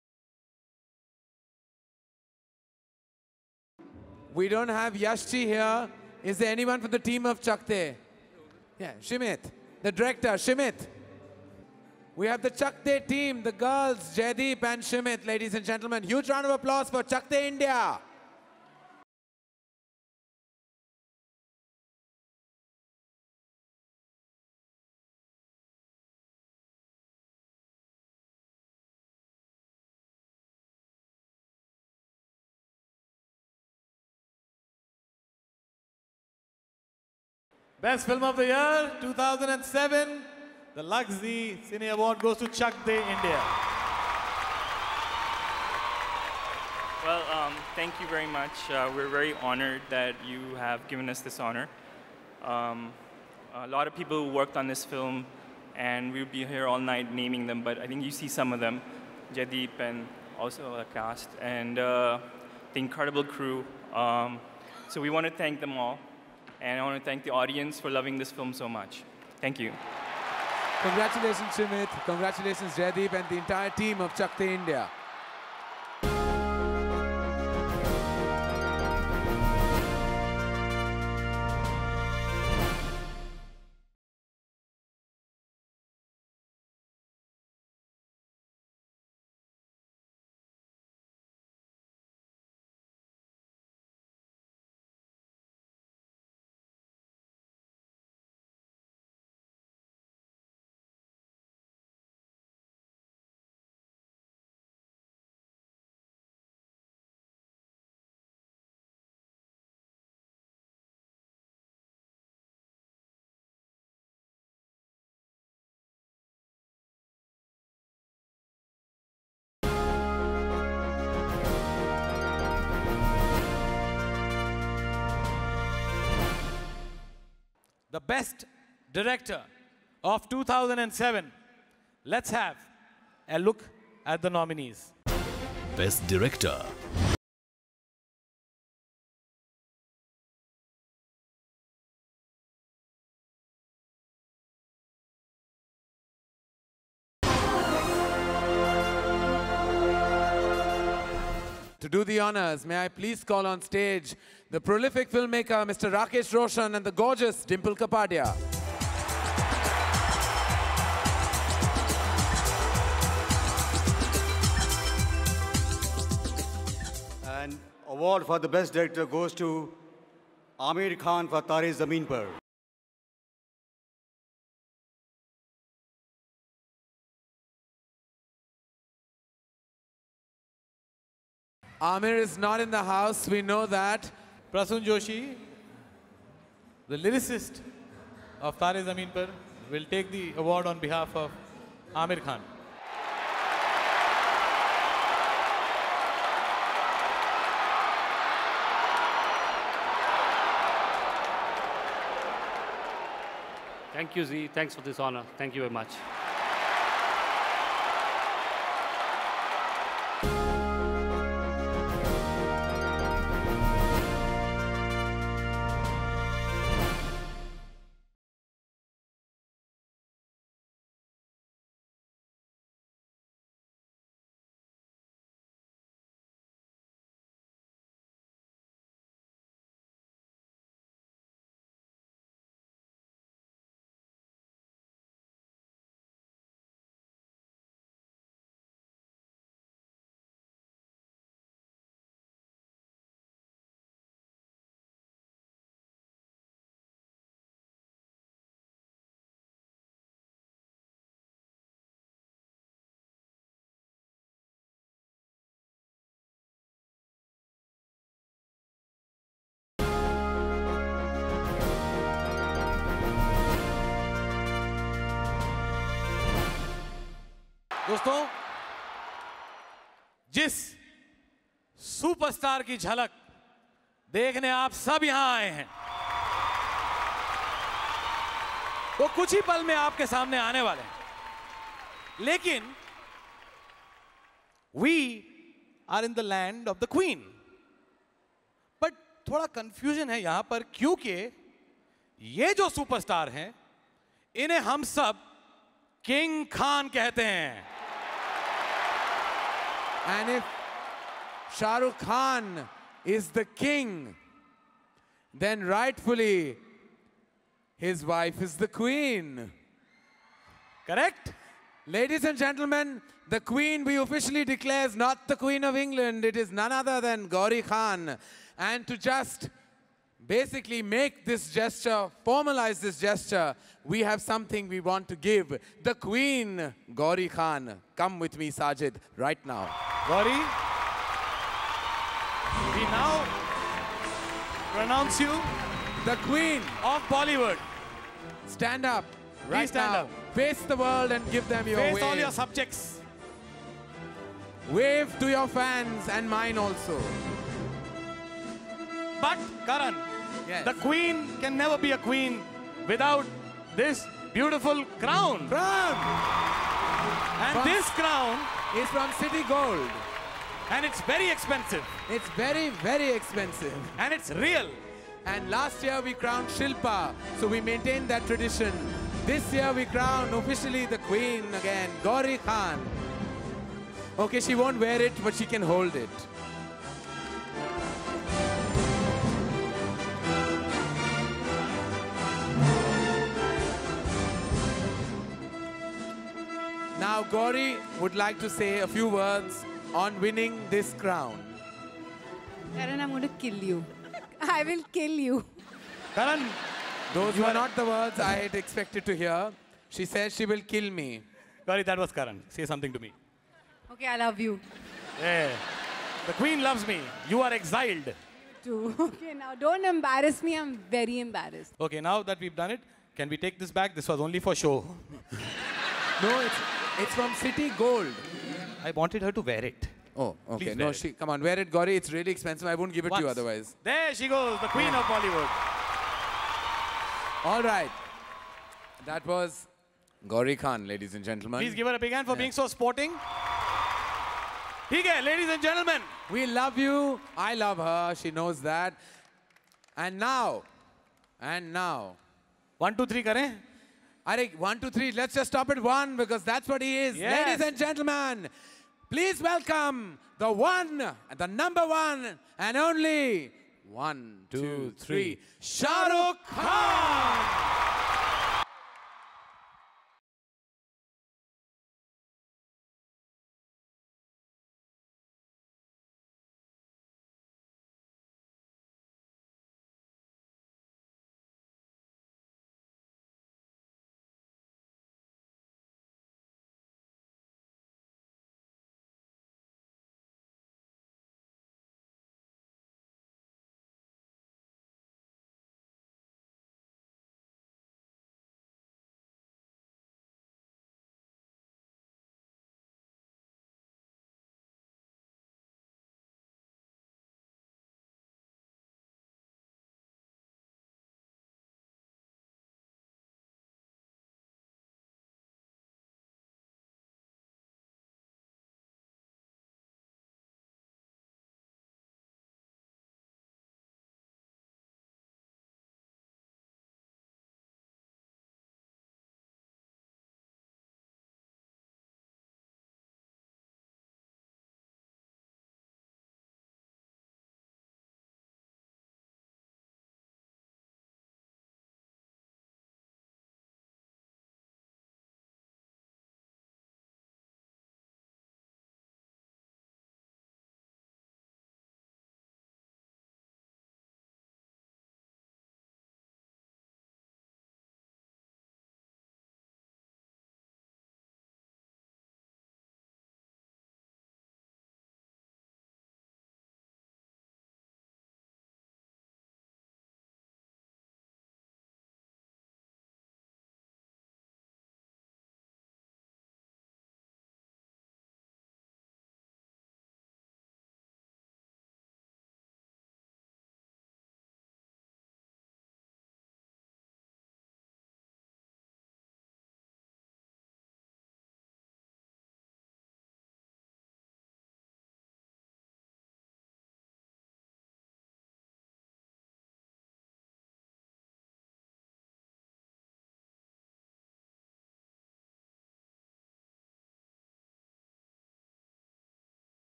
We don't have Yashji here. Is there anyone from the team of Chak De? Yeah, Shimit, the director, Shimit. We have the Chak De team, the girls, Jaideep and Shimit, ladies and gentlemen. Huge round of applause for Chak De India. Best film of the year, 2007. The Lux Zee Cine Award goes to Chak De India. Well, thank you very much. We're very honored that you have given us this honor. A lot of people who worked on this film, and we'll be here all night naming them, but I think you see some of them, Jaideep and also a cast, and the incredible crew. So we want to thank them all, and I want to thank the audience for loving this film so much. Thank you. Congratulations, Shimit. Congratulations, Jaideep, and the entire team of Chak De India. The best director of 2007. Let's have a look at the nominees. Best Director. To do the honors, may I please call on stage the prolific filmmaker, Mr. Rakesh Roshan, and the gorgeous Dimple Kapadia. And award for the best director goes to Amir Khan for Tare Zameen Par. Amir is not in the house, we know that. Prasun Joshi, the lyricist of Tare Zameen Par, will take the award on behalf of Amir Khan. Thank you, Zee. Thanks for this honor. Thank you very much. दोस्तों, जिस superstar की झलक देखने आप सब यहां आए हैं, वो कुछ ही पल में आपके सामने आने वाले हैं। लेकिन we are in the land of the queen. But थोड़ा कंफ्यूजन है यहां पर, क्योंकि ये जो सुपरस्टार हैं इन्हें हम सब किंग खान कहते हैं। And if Shah Rukh Khan is the king, then rightfully his wife is the queen. Correct? Ladies and gentlemen, the queen we officially declare is not the Queen of England. It is none other than Gauri Khan. And to just basically make this gesture, formalize this gesture, we have something we want to give. The Queen, Gauri Khan. Come with me, Sajid, right now. Gauri, we now pronounce you the Queen of Bollywood. Stand up. Right Please stand now. up. Face the world and give them your Face wave. all your subjects. Wave to your fans and mine also. But, Karan, yes, the queen can never be a queen without this beautiful crown. And this crown is from City Gold. And it's very expensive. It's very, very expensive. And it's real. And last year we crowned Shilpa, so we maintained that tradition. This year we crown officially the queen again, Gauri Khan. Okay, she won't wear it, but she can hold it. Now Gauri would like to say a few words on winning this crown. Karan, I'm going to kill you. I will kill you. Karan, those were not the words I had expected to hear. She said she will kill me. Gauri, that was Karan. Say something to me. Okay, I love you. Yeah. The queen loves me. You are exiled. Too. Okay, now don't embarrass me. I'm very embarrassed. Okay, now that we've done it, can we take this back? This was only for show. No, it's from City Gold. I wanted her to wear it. Oh, okay. Please No, wear it. come on, wear it, Gauri. It's really expensive. I won't give it to you Once. otherwise. There she goes, the queen of Bollywood. All right. That was Gauri Khan, ladies and gentlemen. Please give her a big hand for being so sporting. Okay, ladies and gentlemen. We love you. I love her. She knows that. And now. 1, 2, 3 kare. Are 1, 2, 3. Let's just stop at 1 because that's what he is. Yes. Ladies and gentlemen, please welcome the one, the number one, and only 1, 2, 3, Shah Rukh Khan.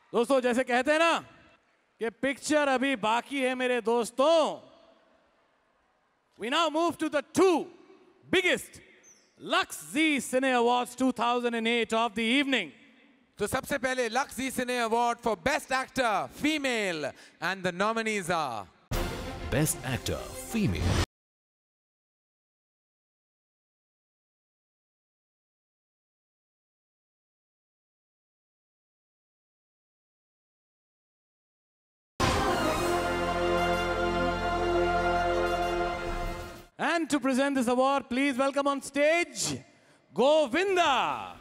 दोस्तों जैसे कहते हैं ना कि picture अभी बाकी है मेरे दोस्तों. We now move to the two biggest Lux Zee Cine Awards 2008 of the evening. तो सबसे पहले Lux Zee Cine Award for Best Actor Female, and the nominees are Best Actor Female. And to present this award, please welcome on stage, Govinda.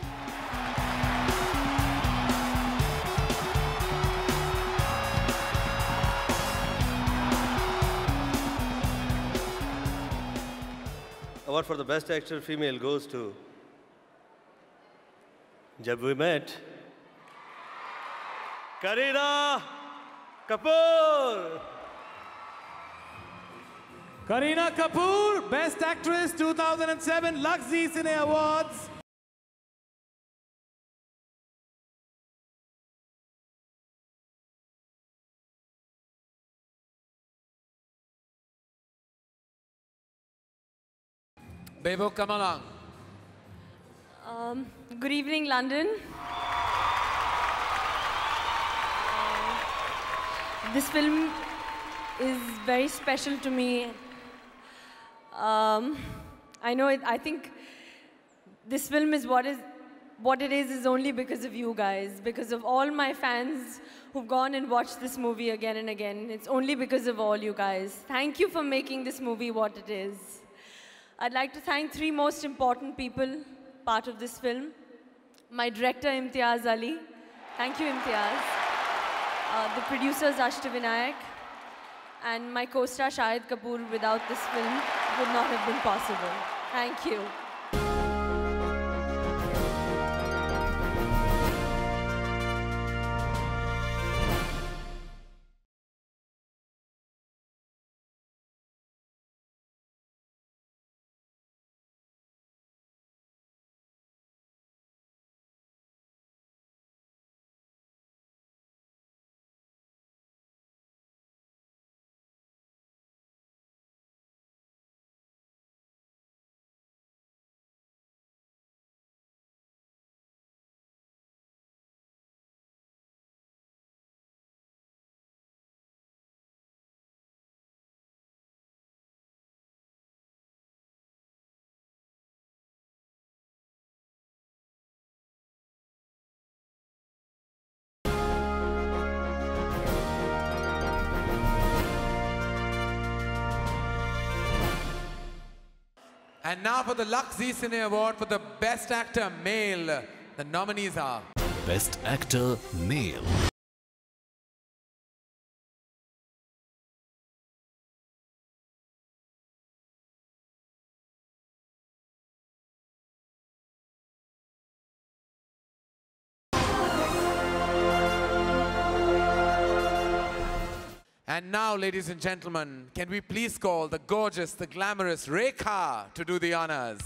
Award for the Best Actor Female goes to Jab We Met, Kareena Kapoor. Kareena Kapoor, Best Actress 2007 Lux Zee Cine Awards. Bebo, come along. Good evening, London. This film is very special to me. I know I think this film is what it is only because of you guys, because of all my fans who've gone and watched this movie again and again. It's only because of all you guys. Thank you for making this movie what it is. I'd like to thank three most important people part of this film. My director, Imtiaz Ali. Thank you, Imtiaz. The producers, Ashtavinayak. And my co-star, Shahid Kapoor. Without this film, would not have been possible. Thank you. And now for the Lux Zee Cine Award for the Best Actor Male. The nominees are Best Actor Male. And now, ladies and gentlemen, can we please call the gorgeous, the glamorous Rekha to do the honors?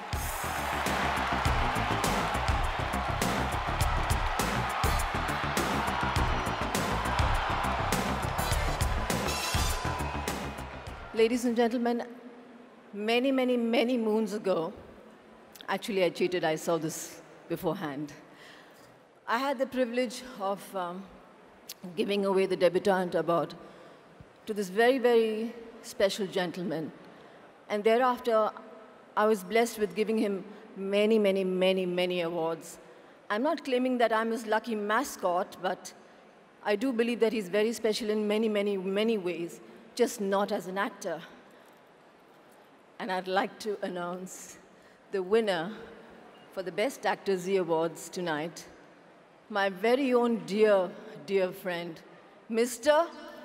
Ladies and gentlemen, many, many, many moons ago, actually I cheated, I saw this beforehand. I had the privilege of giving away the debutante award to this very, very special gentleman. And thereafter, I was blessed with giving him many, many, many, many awards. I'm not claiming that I'm his lucky mascot, but I do believe that he's very special in many, many, many ways, just not as an actor. And I'd like to announce the winner for the Best Actor Zee Awards tonight, my very own dear, dear friend, Mr.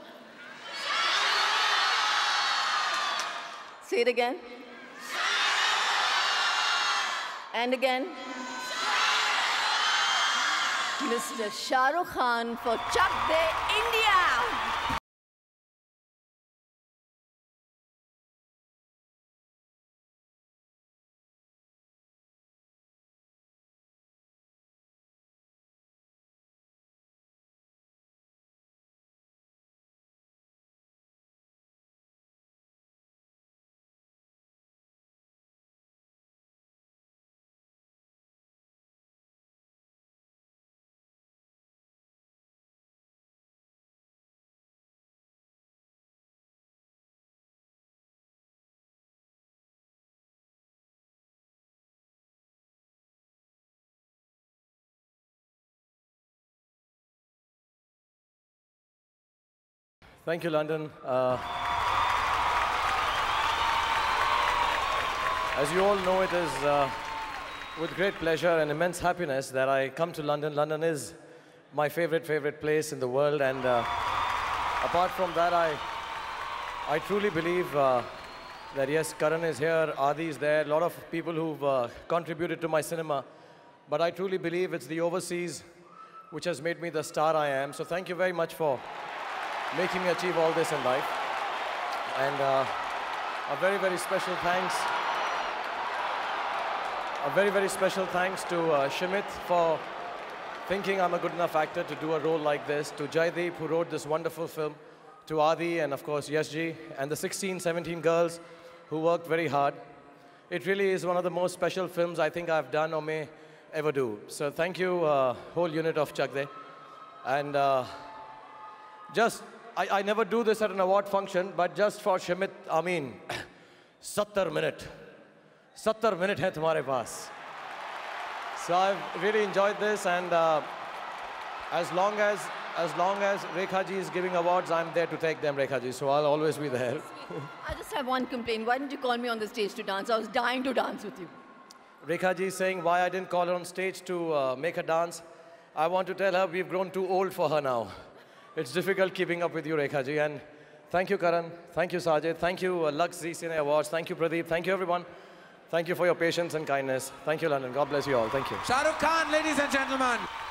Say it again. And again. Mr. Shah Rukh Khan for Chak De India. Thank you, London. As you all know, it is with great pleasure and immense happiness that I come to London. London is my favorite place in the world, and apart from that, I truly believe that yes, Karan is here, Adi is there, a lot of people who've contributed to my cinema, but I truly believe it's the overseas which has made me the star I am. So thank you very much for making me achieve all this in life. And a very special thanks to Shimit for thinking I'm a good enough actor to do a role like this, to Jaideep, who wrote this wonderful film, to Adi, and of course Yashji, and the 16, 17 girls who worked very hard. It really is one of the most special films I think I've done or may ever do. So thank you, whole unit of Chak De. And I never do this at an award function, but just for Shimit, I mean, 70 minute hai tumhare paas. So I've really enjoyed this, and as long as Rekha ji is giving awards, I'm there to take them, Rekha ji, so I'll always be there. I just have one complaint. Why didn't you call me on the stage to dance? I was dying to dance with you. Rekha ji is saying why I didn't call her on stage to make her dance. I want to tell her we've grown too old for her now. It's difficult keeping up with you, Rekha ji. And thank you, Karan. Thank you, Sajid. Thank you, Lux Zee Cine Awards. Thank you, Pradeep. Thank you, everyone. Thank you for your patience and kindness. Thank you, London. God bless you all. Thank you. Shah Rukh Khan, ladies and gentlemen.